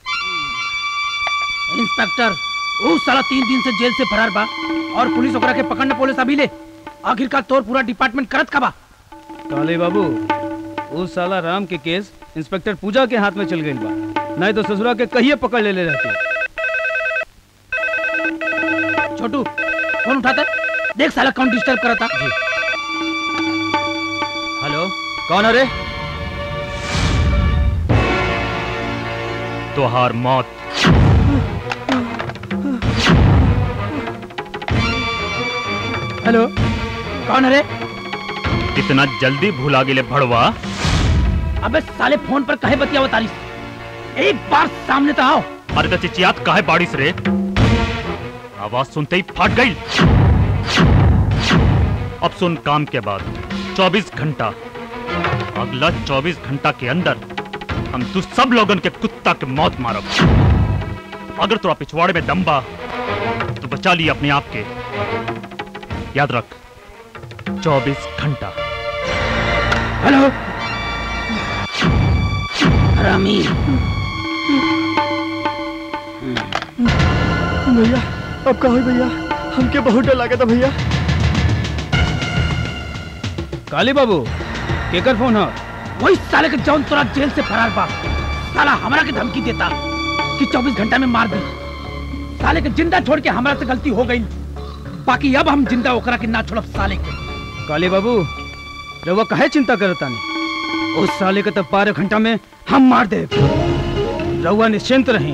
इंस्पेक्टर वो साला तीन दिन से जेल से फरार बा और पुलिस ओकरा के पकड़ने पुलिस अभी ले आखिरकार तोर पूरा डिपार्टमेंट करत का बा? काले बाबू उस साला राम के केस इंस्पेक्टर पूजा के हाथ में चल गई बा, नहीं तो ससुरा के कहिए पकड़ ले ले रहते। छोटू फोन उठाता देख साला कौन डिस्टर्ब करता। हेलो कौन है रे? तोहार मौत हेलो कौन है रे? इतना जल्दी भुला गेले भड़वा? अबे साले फोन पर कहे बतियावत तारीस एक बार सामने तो आओ। अरे तो चिचियात काहे बारिश रे? आवाज सुनते ही फट गई। अब सुन काम के बाद चौबीस घंटा अगला चौबीस घंटा के अंदर हम तू सब लोगन के कुत्ता के मौत मारब। अगर तोरा पिछवाड़े में दम बा तो बचा ली अपने आप के। याद रख चौबीस घंटा। हेलो रामी भैया अब का होई भैया? हमके बहुत डर लगा था भैया। काली बाबू केकर फोन है? वही साले के जौन तोरा जेल से फरार बा। साला हमरा के धमकी देता कि चौबीस घंटा में मार दे। साले के जिंदा छोड़ के हमरा से गलती हो गई, बाकी अब हम जिंदा ओकरा के ना छोड़ब साले के। काली बाबू रउआ काहे चिंता करता नहीं? उस साले के तब बारह घंटा में हम मार दे। रउआ निश्चिंत रही।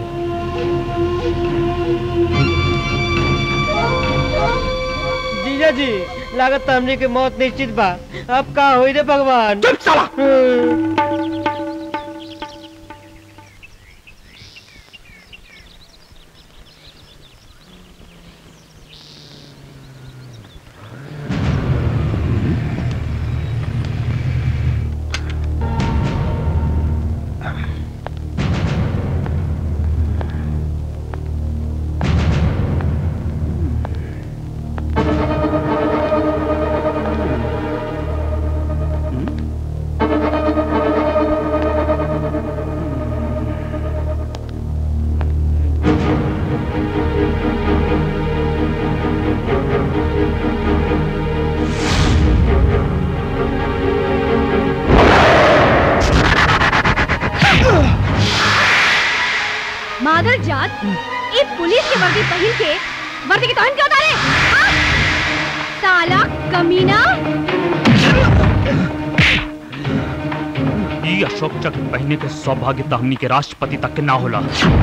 जीजा जी लागत हमने के मौत निश्चित बा। अब का होई रे भगवान? चुप साला। मादर जात ये पुलिस की वर्दी पहन के वर्दी की तोहन क्यों उतारे? हाँ? साला कमीना। ये अशोक चक्र पहने के सौभाग्य तो हमनी के राष्ट्रपति तक के ना होला,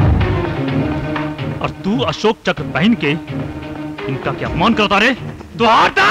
और तू अशोक चक्र पहन के इनका क्या अपमान करता रे? तो हटा।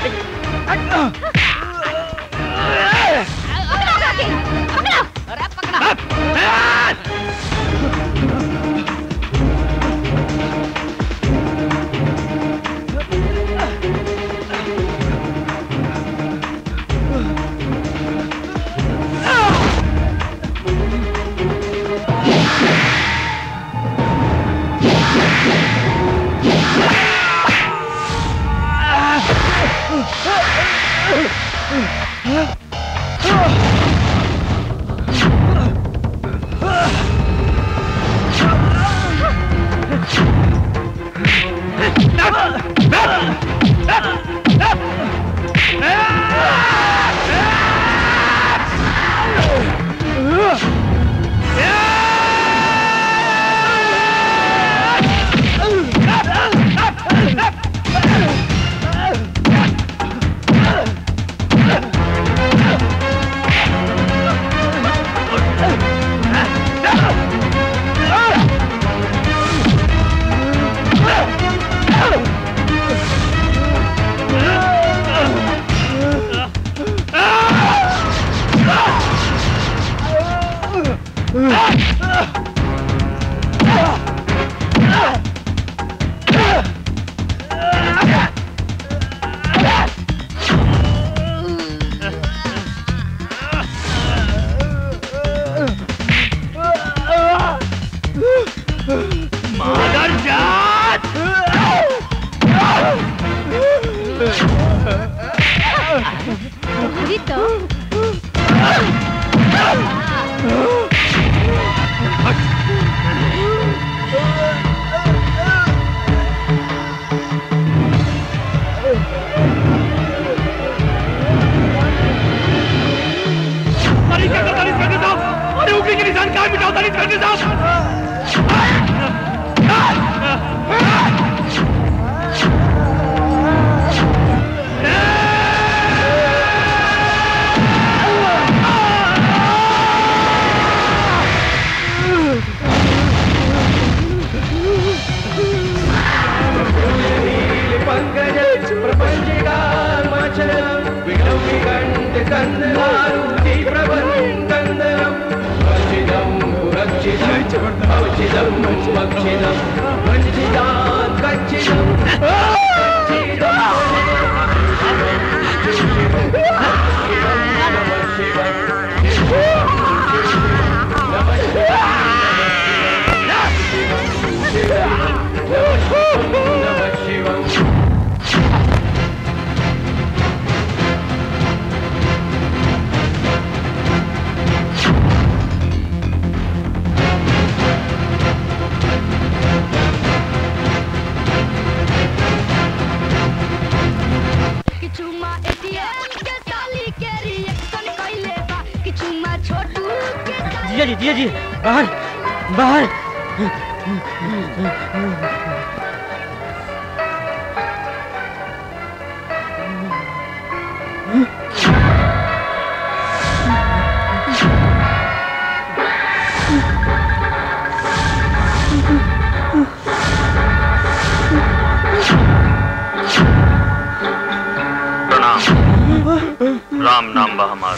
जिया जी जिया जी बाहर बाहर राम नाम बा हमार।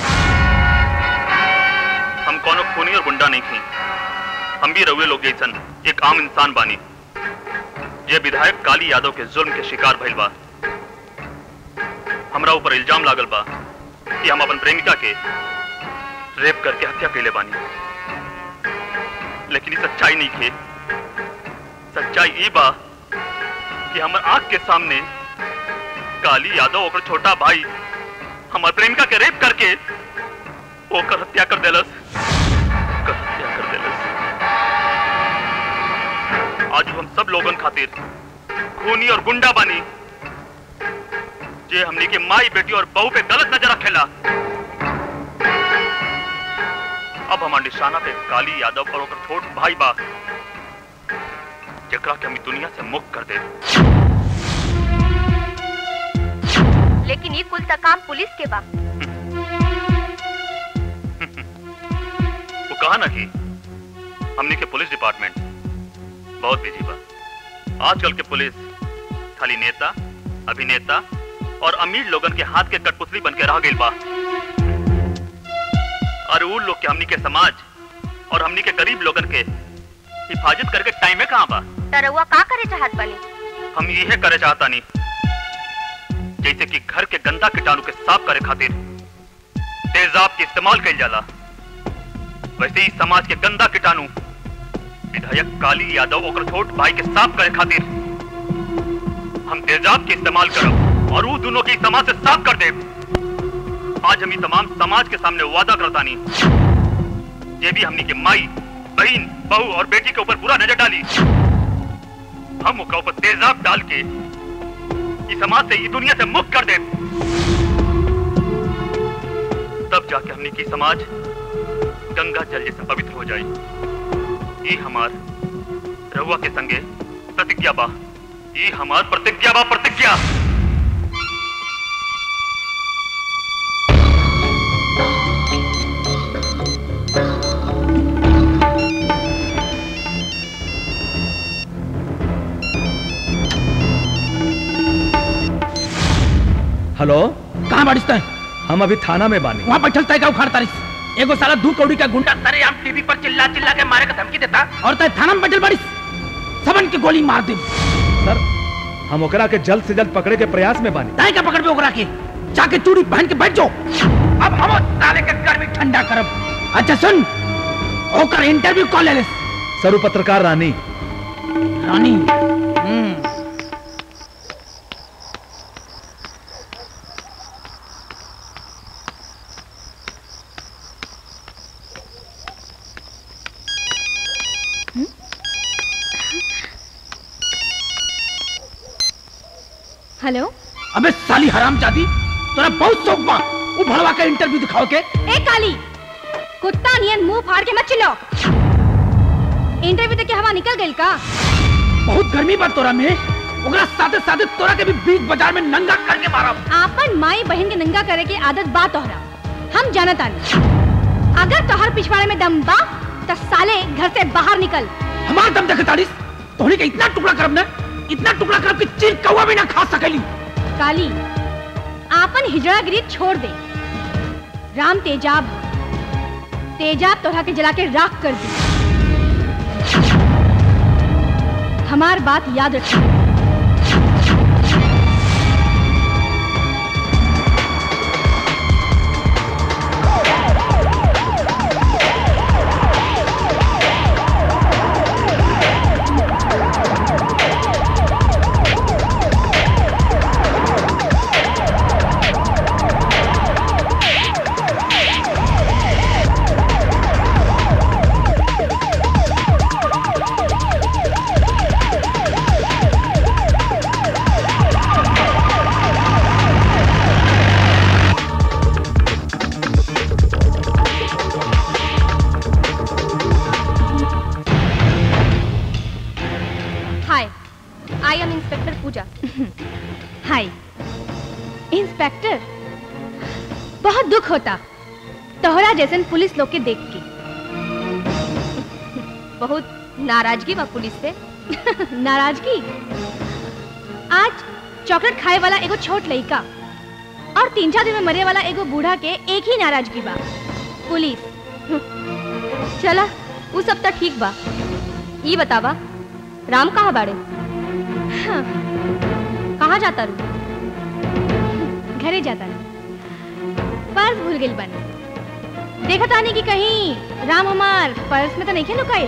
हम कोनो खूनी और गुंडा नहीं थी, हम भी रउए लोग जैसन एक आम इंसान बानी। ये विधायक काली यादव के जुल्म के शिकार भइल बा। हमरा ऊपर इल्जाम लागल बा कि हम अपन प्रेमिका के रेप करके हत्या कैले बानी, लेकिन ये सच्चाई नहीं थे। सच्चाई ये बा कि हमर आंख के सामने काली यादव और छोटा भाई हमार प्रेमिका के रेप करके ओकर हत्या कर देलस ओकर हत्या कर देलस। आज हम सब लोगन खातिर खूनी और गुंडा बानी, जे हमनी के माई बेटी और बहू पे गलत नजर रखेला। अब हमार निशाना पे काली यादव और ओकर छोट भाई बा, जेकरा के हम दुनिया से मुक्त कर दे। लेकिन ये कुल तक काम पुलिस के बा। वो कहा ना कि हमने के पुलिस डिपार्टमेंट बहुत बिजी बा। आजकल के पुलिस खाली नेता, अभिनेता और अमीर लोगन के हाथ के कठपुतली बन के रह गइल बा। और उ लोग के हमनी के समाज और हमनी के गरीब लोगन के हिफाजत करके टाइम में कहाँ बा। तरौआ का करे चाहत बनी? हम यही करे चाहता नहीं, जैसे कि घर के गंदा कीटाणु के साफ करे खातिर तेजाब के इस्तेमाल कइल जाला, वैसे ही समाज के गंदा कीटाणु विधायक काली यादव और छोट भाई के साफ करे खातिर हम तेजाब के इस्तेमाल करब और वो दोनों की समाज से साफ कर देब। आज हम तमाम समाज के सामने वादा करता नहीं, ये भी हमनी के माई बहन बहू और बेटी के ऊपर बुरा नजर डाली, हम उसका ऊपर तेजाब डाल के इस समाज से, इस दुनिया से मुक्त कर दे। तब जाके हमने की समाज गंगा जल जैसे पवित्र हो जाए। ये हमार रहुआ के संगे प्रतिज्ञा बा, ये हमार प्रतिज्ञा बा, प्रतिज्ञा। हेलो, कहाँ बारिश तय? हम अभी थाना में बानी। वहाँ बैठल तय का उखाड़ तारिस। एगो साला दू कौड़ी का गुंडा तारे हम टीवी पर चिल्ला चिल्ला के मारे का धमकी देता और तय थाना में बैठल बारिस। सबन के गोली मार दे। सर, हम ओकरा के जल्द से जल्द पकड़े के प्रयास में बानी। तय का पकड़ पे ओकरा के जाके चूड़ी पहन के बैठ जाओ। अब हम साले के गर्मी ठंडा करब। अच्छा सुन, ओकर इंटरव्यू कॉल ले ले। सर, पत्रकार रानी। रानी हम्म हेलो। अबे साली हरामजादी, तोरा बहुत शौक बा वो भड़वा का इंटरव्यू दिखाओ के। ए काली, कुत्ता नियन मुंह फाड़ के मत चिल्लो। इंटरव्यू तक के हवा निकल गइल का? बहुत गर्मी बा तोरा में, ओकरा साथे साथे तोरा के भी बीच बाजार में नंगा करके मारब। आपन माई बहन के नंगा करे के आदत बा तोहरा, हम जानत आनी। अगर तोहर पिछवाड़े में दम बा तो साले घर से बाहर निकल। हमार दम देखे ताड़ीस, तोहनी के इतना टुकड़ा करब ना, इतना टुकड़ा करब कि चील कौवा भी ना खा सकेली। काली, आपन हिजड़ागिरी छोड़ दे। राम तेजाब, तेजाब तोहरा के जला के राख कर दी। हमार बात याद रखिए। हाय इंस्पेक्टर, बहुत दुख होता तोहरा जैसन पुलिस लोग के देख के। बहुत नाराजगी बा पुलिस से। नाराजगी? आज चॉकलेट खाए वाला एगो छोट लड़का और तीन चार दिन में मरे वाला एगो बूढ़ा के एक ही नाराजगी बा, पुलिस। चला वो सब तो ठीक बा। ये बतावा राम कहाँ बाड़े? हाँ, कहाँ जाता रू? घरे जाता रू। पर्स भूल गई बने। देखा तानी कि कहीं राम हमार पर्स में तो नहीं लुकाए।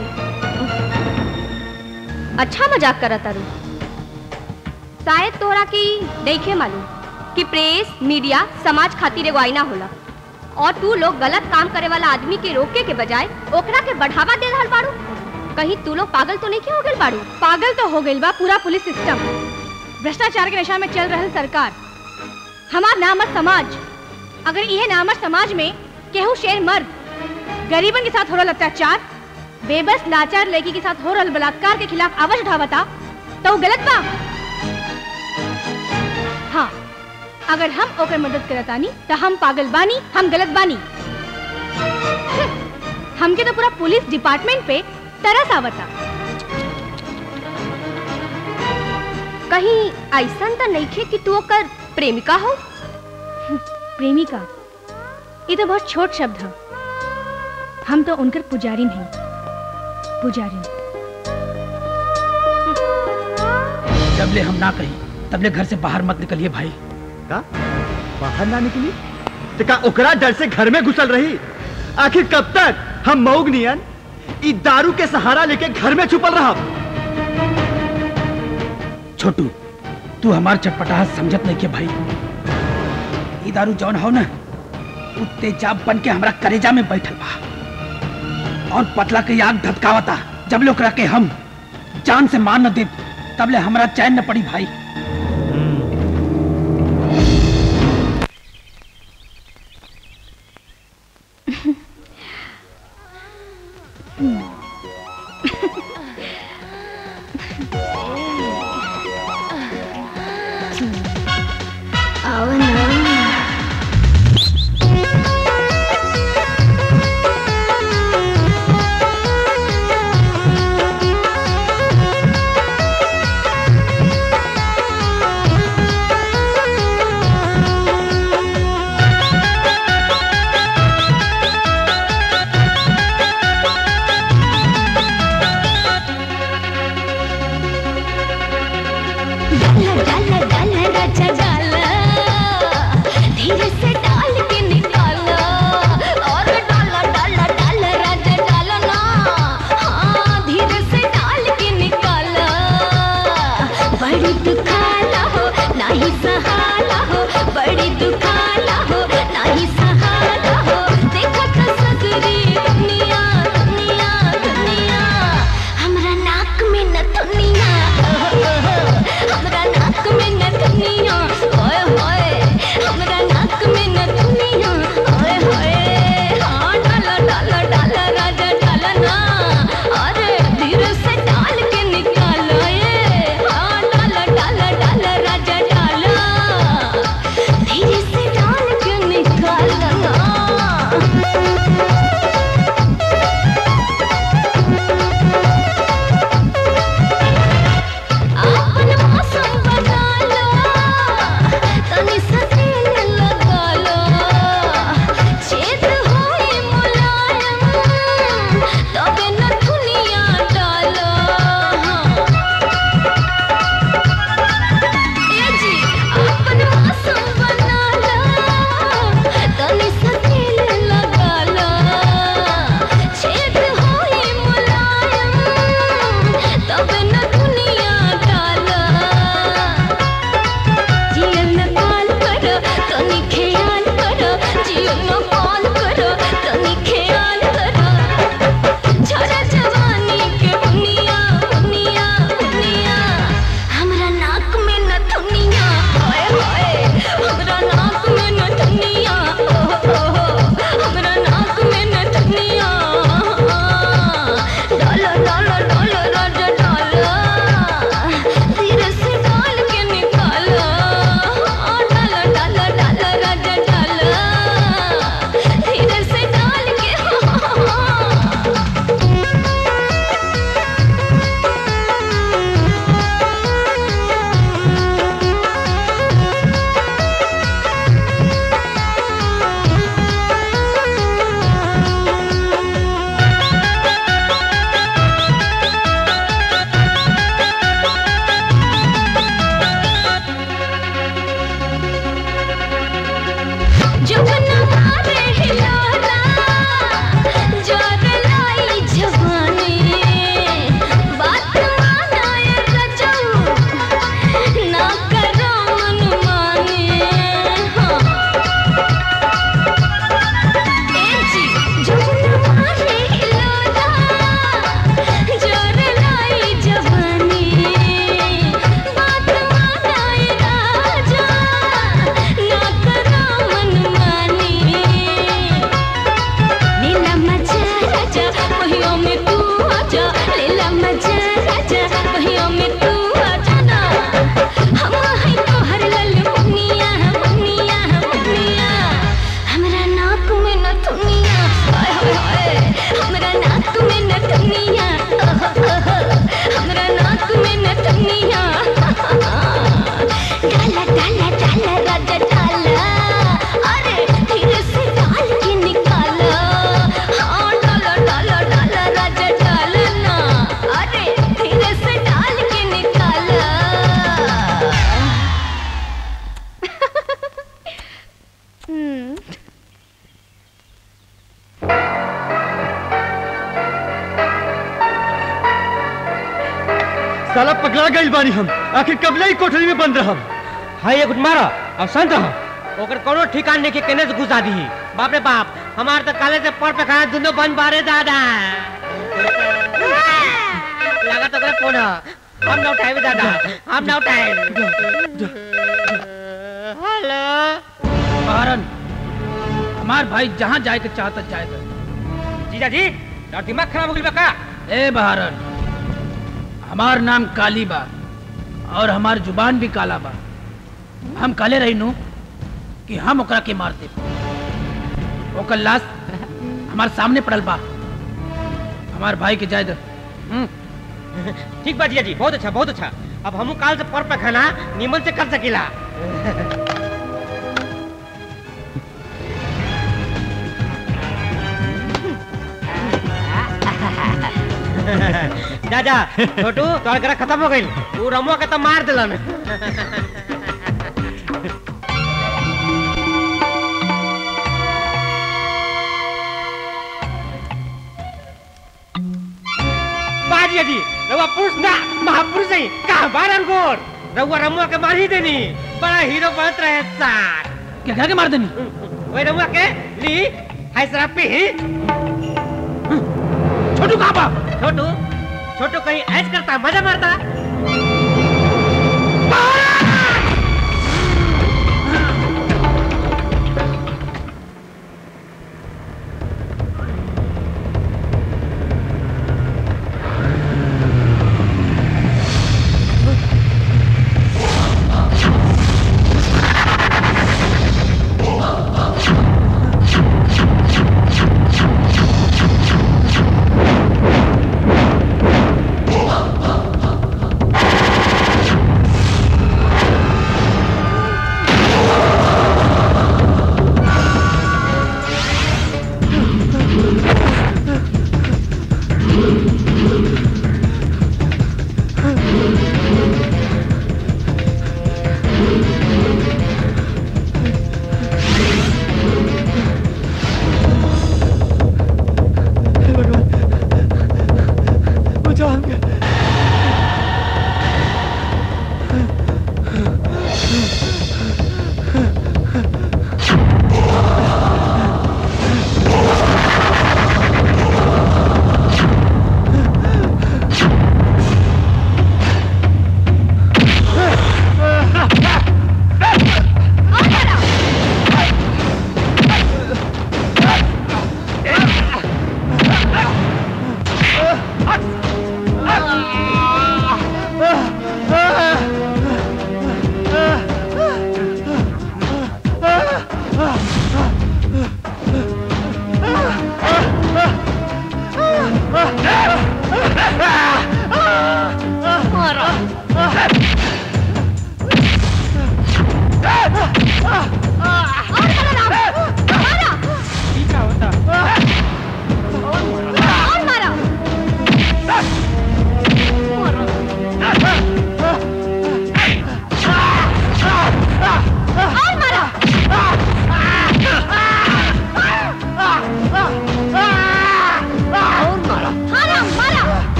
अच्छा मजाक करता रू। शायद तोहरा की देखे मालूम कि प्रेस मीडिया समाज खातिर एगो आईना होला और तू लोग गलत काम करे वाला आदमी के रोके के बजाय ओकरा के बढ़ावा दे रहल बाड़ू। कहीं तू लोग पागल तो नहीं क्यों हो गइल बाड़ू? पागल तो हो गइल बा पूरा पुलिस सिस्टम। भ्रष्टाचार के नशा में चल रहल सरकार, हमार नामर्द समाज। अगर यह नामर्द समाज में केहू शेर मर्द गरीबन के साथ हो रहल अत्याचार, बेबस लाचार लड़की के साथ हो रहल बलात्कार के खिलाफ आवाज उठावता तो वो गलत बा। हाँ, अगर हम ओकर मदद करतानी तो हम पागल बानी, हम गलत बानी। हमके तो पूरा पुलिस डिपार्टमेंट पे तरस आवता। कहीं ऐसा तो नहीं खे कि तू ओकर प्रेमिका हो? प्रेमिका ये तो बहुत छोट शब्द है। हम तो उनकर पुजारी नहीं, पुजारी। जबले हम ना कही तबले घर से बाहर मत निकलिए भाई। का? बाहर ना निकली? तो का ओकरा डर से घर में घुसल रही? आखिर कब तक हम मऊग नियन ई दारू के सहारा लेके घर में छुपल रहा? छोटू तू हमार चटपटाहट समझत नहीं के भाई। ई दारू जौन हो ना उ तेजाब बन के हमरा करेजा में बैठल बा और पतला के आग धधकावता। जब लोग के हम जान से मार न दे तबले हमरा चैन न पड़ी भाई। डाला डाला डाला राजा डाला साला पगला गई बानी हम, आखिर कबले ही कोठरी में बंद रहब। हाय एक मारा अब शांत रहो। ओकर कोनो ठिकान नहीं के केने से घुसा दी। बाप रे बाप, हमार तो काले से पर पे खाना दोनों बंद बारे दादा। लगा तो करे फोन हम ना उठाए दादा, हम ना उठाए। हेलो बहारन, हमार भाई जहाँ जाए के चाहता जाए। जीजा जी और दिमाग खराब हो गई बका। ए बहारन, हमार नाम काली बा और हमार जुबान भी काला बा। हम काले रही नु कि हम ओकरा के मार दे। ओकर लाश हमार सामने पड़ल बा। हमार भाई के जाए दे। ठीक बा जीजा जी, बहुत अच्छा बहुत अच्छा। अब हम काल से पर पे खाना निमन से कर सकीला। जा जा छोटू, तोर घर खत्म हो गई। तू रमुआ के तो मार दिलन। बाजी जी रउआ पुरुष ना महापुरुष है। कहाँ बारन गोर रउआ रमुआ के मार ही देनी। बड़ा हीरो बनत रहे सार। क्या क्या के मार देनी? ओए रमुआ के ली हाय शराब पी। छोटू कहाँ बा? छोटू छोटू कहीं ऐश करता मजा मारता।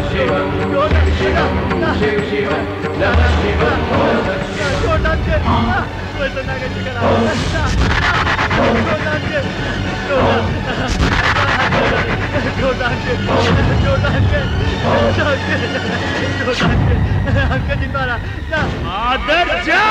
आदर जा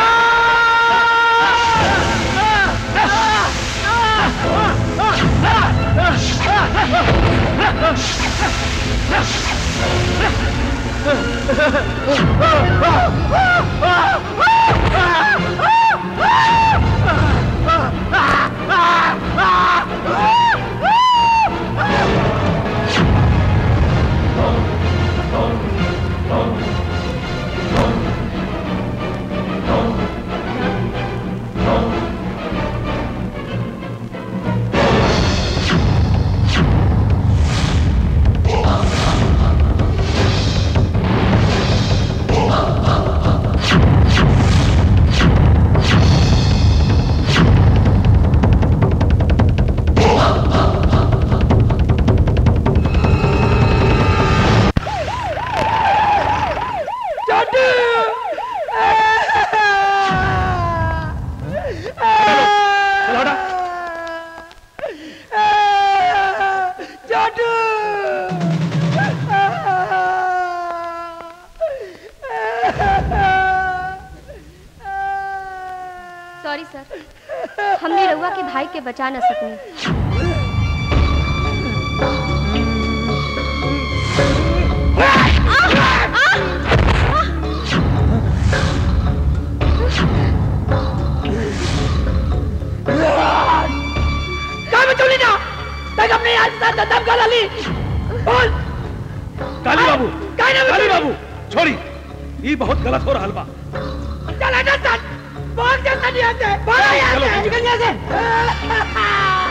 सॉरी सर, हमने रउआ के भाई के बचा न सकनी। अपने आज साथ दम का लाली बोल काली बाबू काली बाबू छोड़ी ये बहुत गलत हो रहा बा। चल हटा चल बहुत जल्दी नहीं आते भाग यहां से निकल यहां से।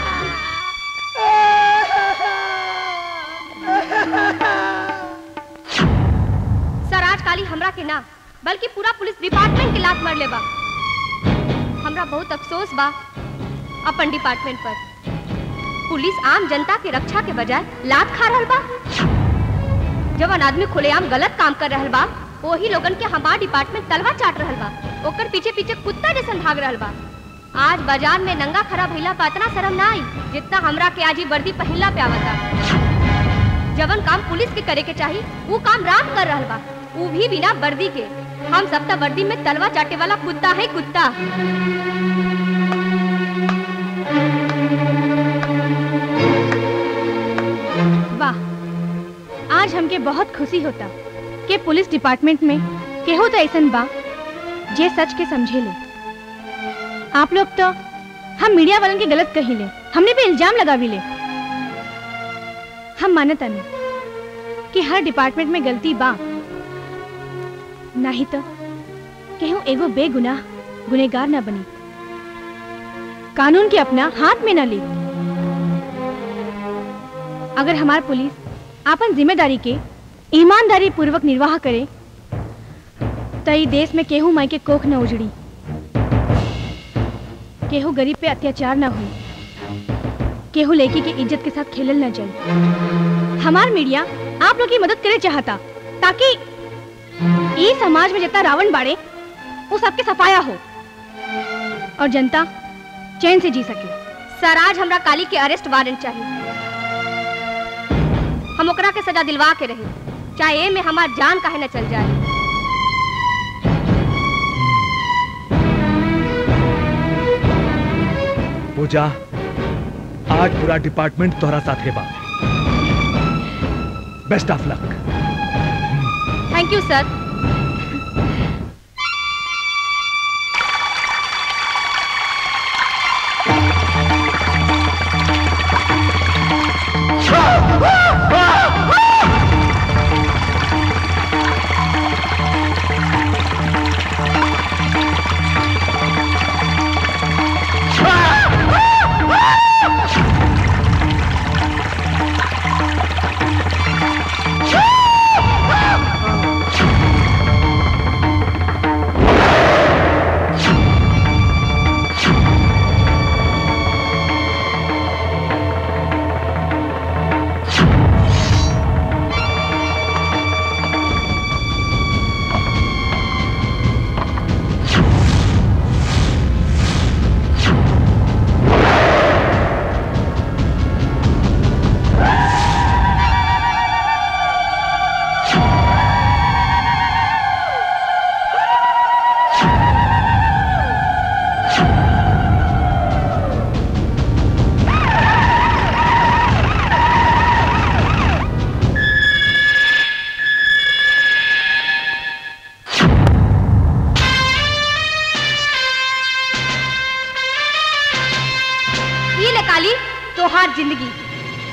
सर आज काली हमरा के ना बल्कि पूरा पुलिस डिपार्टमेंट के लात मार ले बा। हमरा बहुत अफसोस बा अपन डिपार्टमेंट पर। पुलिस आम जनता के रक्षा के बजाय लात खा रहल बा। जवन आदमी खुलेआम गलत काम कर रहल बा वही लोगन के हमार डिपार्टमेंट तलवा चाट रहल बा। ओकर पीछे पीछे कुत्ता जैसन भाग रहल बा। आज बाजार में नंगा खड़ा भइला पे इतना शर्म ना आई जितना हमरा के आज ही वर्दी पहिनला पे आवता। जवन काम पुलिस के करे के चाहिए वो काम राम कर रहल बा, वो भी बिना वर्दी के। हम सब त वर्दी में तलवा चाटे वाला कुत्ता है कुत्ता। वाह, आज हमके बहुत खुशी होता कि पुलिस डिपार्टमेंट में केहू तो ऐसन बा जे सच के समझे ले। आप लोग तो हम मीडिया वालन के गलत कही ले, हमने पे इल्जाम लगावी ले। हम मानता नहीं कि हर डिपार्टमेंट में गलती बा, नहीं तो केहू एगो बेगुनाह गुनहगार ना बनी, कानून के अपना हाथ में ना ली। अगर हमार पुलिस अपन जिम्मेदारी के ईमानदारी पूर्वक निर्वाह करे तो ये देश में केहू माई के कोख न उजड़ी, केहू गरीब पे अत्याचार न हुई, केहू लड़की की इज्जत के साथ खेलल न जाए। हमार मीडिया आप लोग की मदद करे चाहता ताकि ये समाज में जितना रावण बाड़े वो सबके सफाया हो और जनता चैन से जी सके। सर आज हमरा काली के अरेस्ट वारंट चाहिए। हम ओकरा के सजा दिलवा के रहे, चाहे ए में हमार जान काहे न चल जाए। पूजा, आज पूरा डिपार्टमेंट तोहरा साथ है बा। Best of luck. Thank you sir.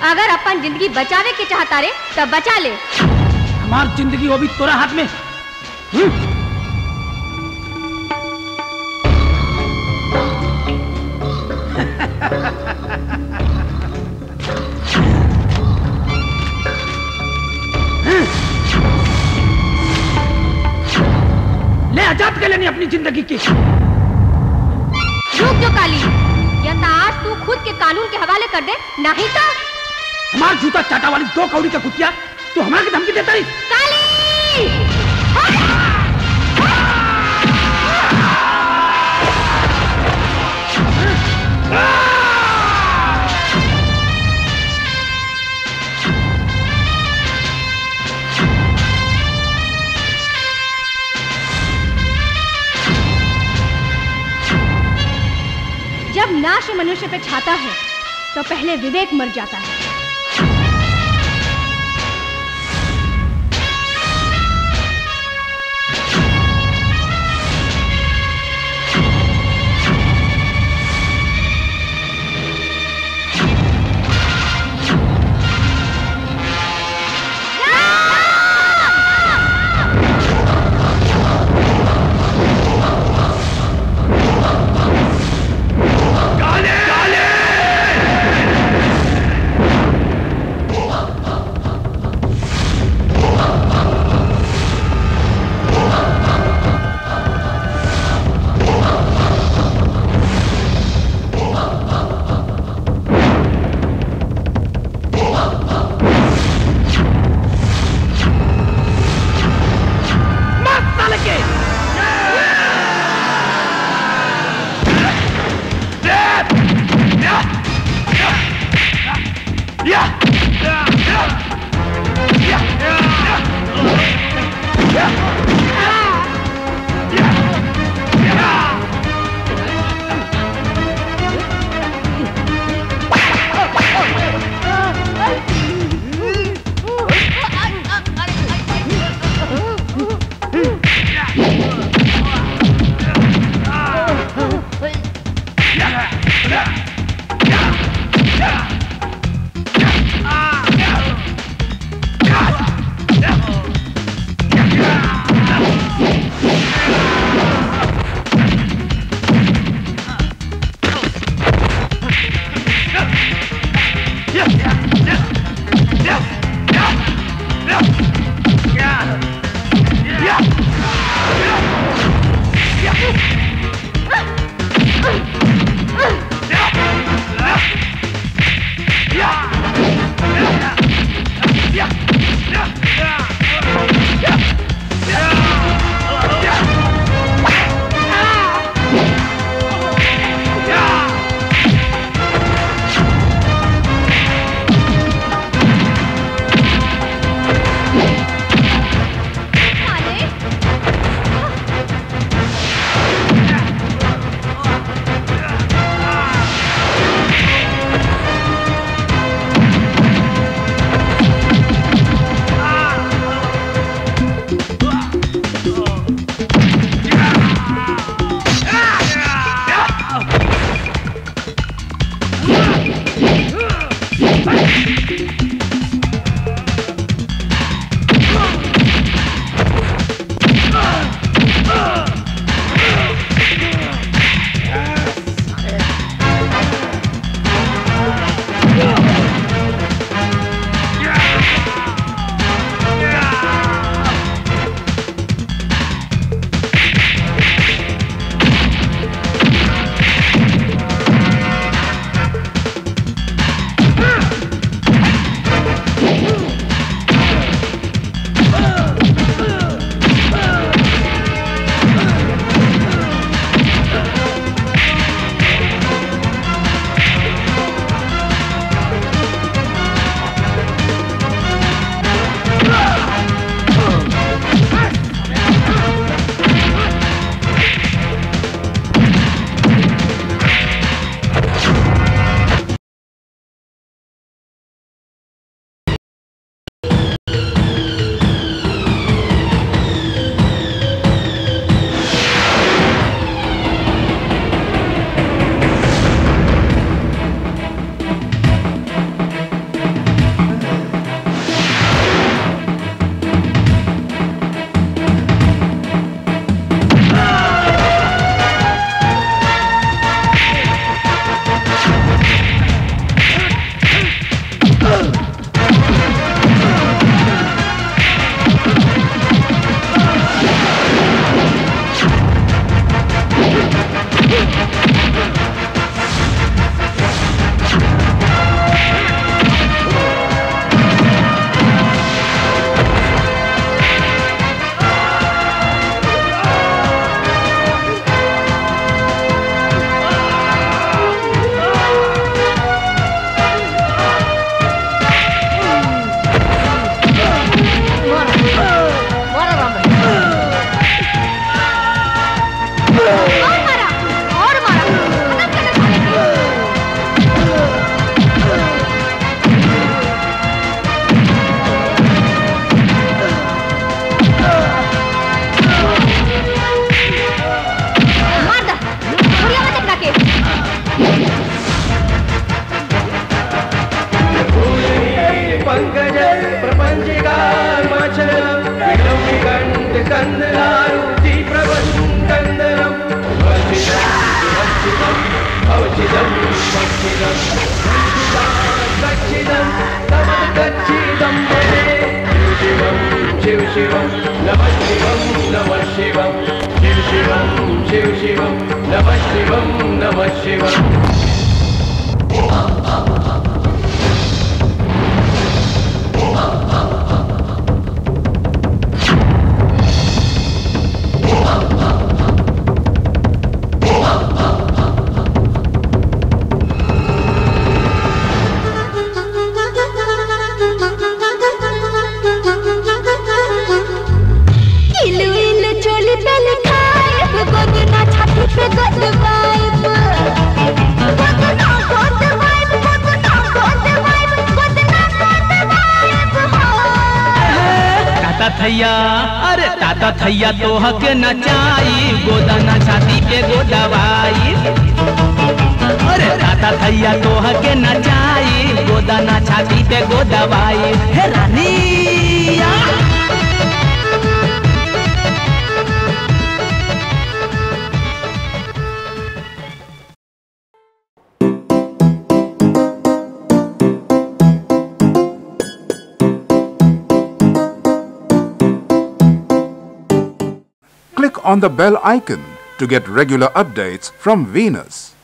अगर अपन जिंदगी बचावे के चाहता रे तब बचा ले। हमार जिंदगी वो भी तोरा हाथ में। हम्म? ले आजाद कर लेनी अपनी जिंदगी की। रुक जो काली, या तो आज तू खुद के कानून के हवाले कर दे, नहीं तो हमार जूता चाटा वाली दो कौड़ी का कुतिया तू हमारे की धमकी देता रही। काली जब नाश मनुष्य पे छाता है तो पहले विवेक मर जाता है। शिव शिवम नमः शिवम नमः शिवम शिव शिवम शिव शिवम नमः शिवम नमः शिवम थैया अरे ताता थैया तोह के नचाई गोदाना छाती पे गोदवाई अरे ताता थैया तोह के नचाई गोदाना छाती पे गोदवाई हे रानिया Click on the bell icon to get regular updates from Venus.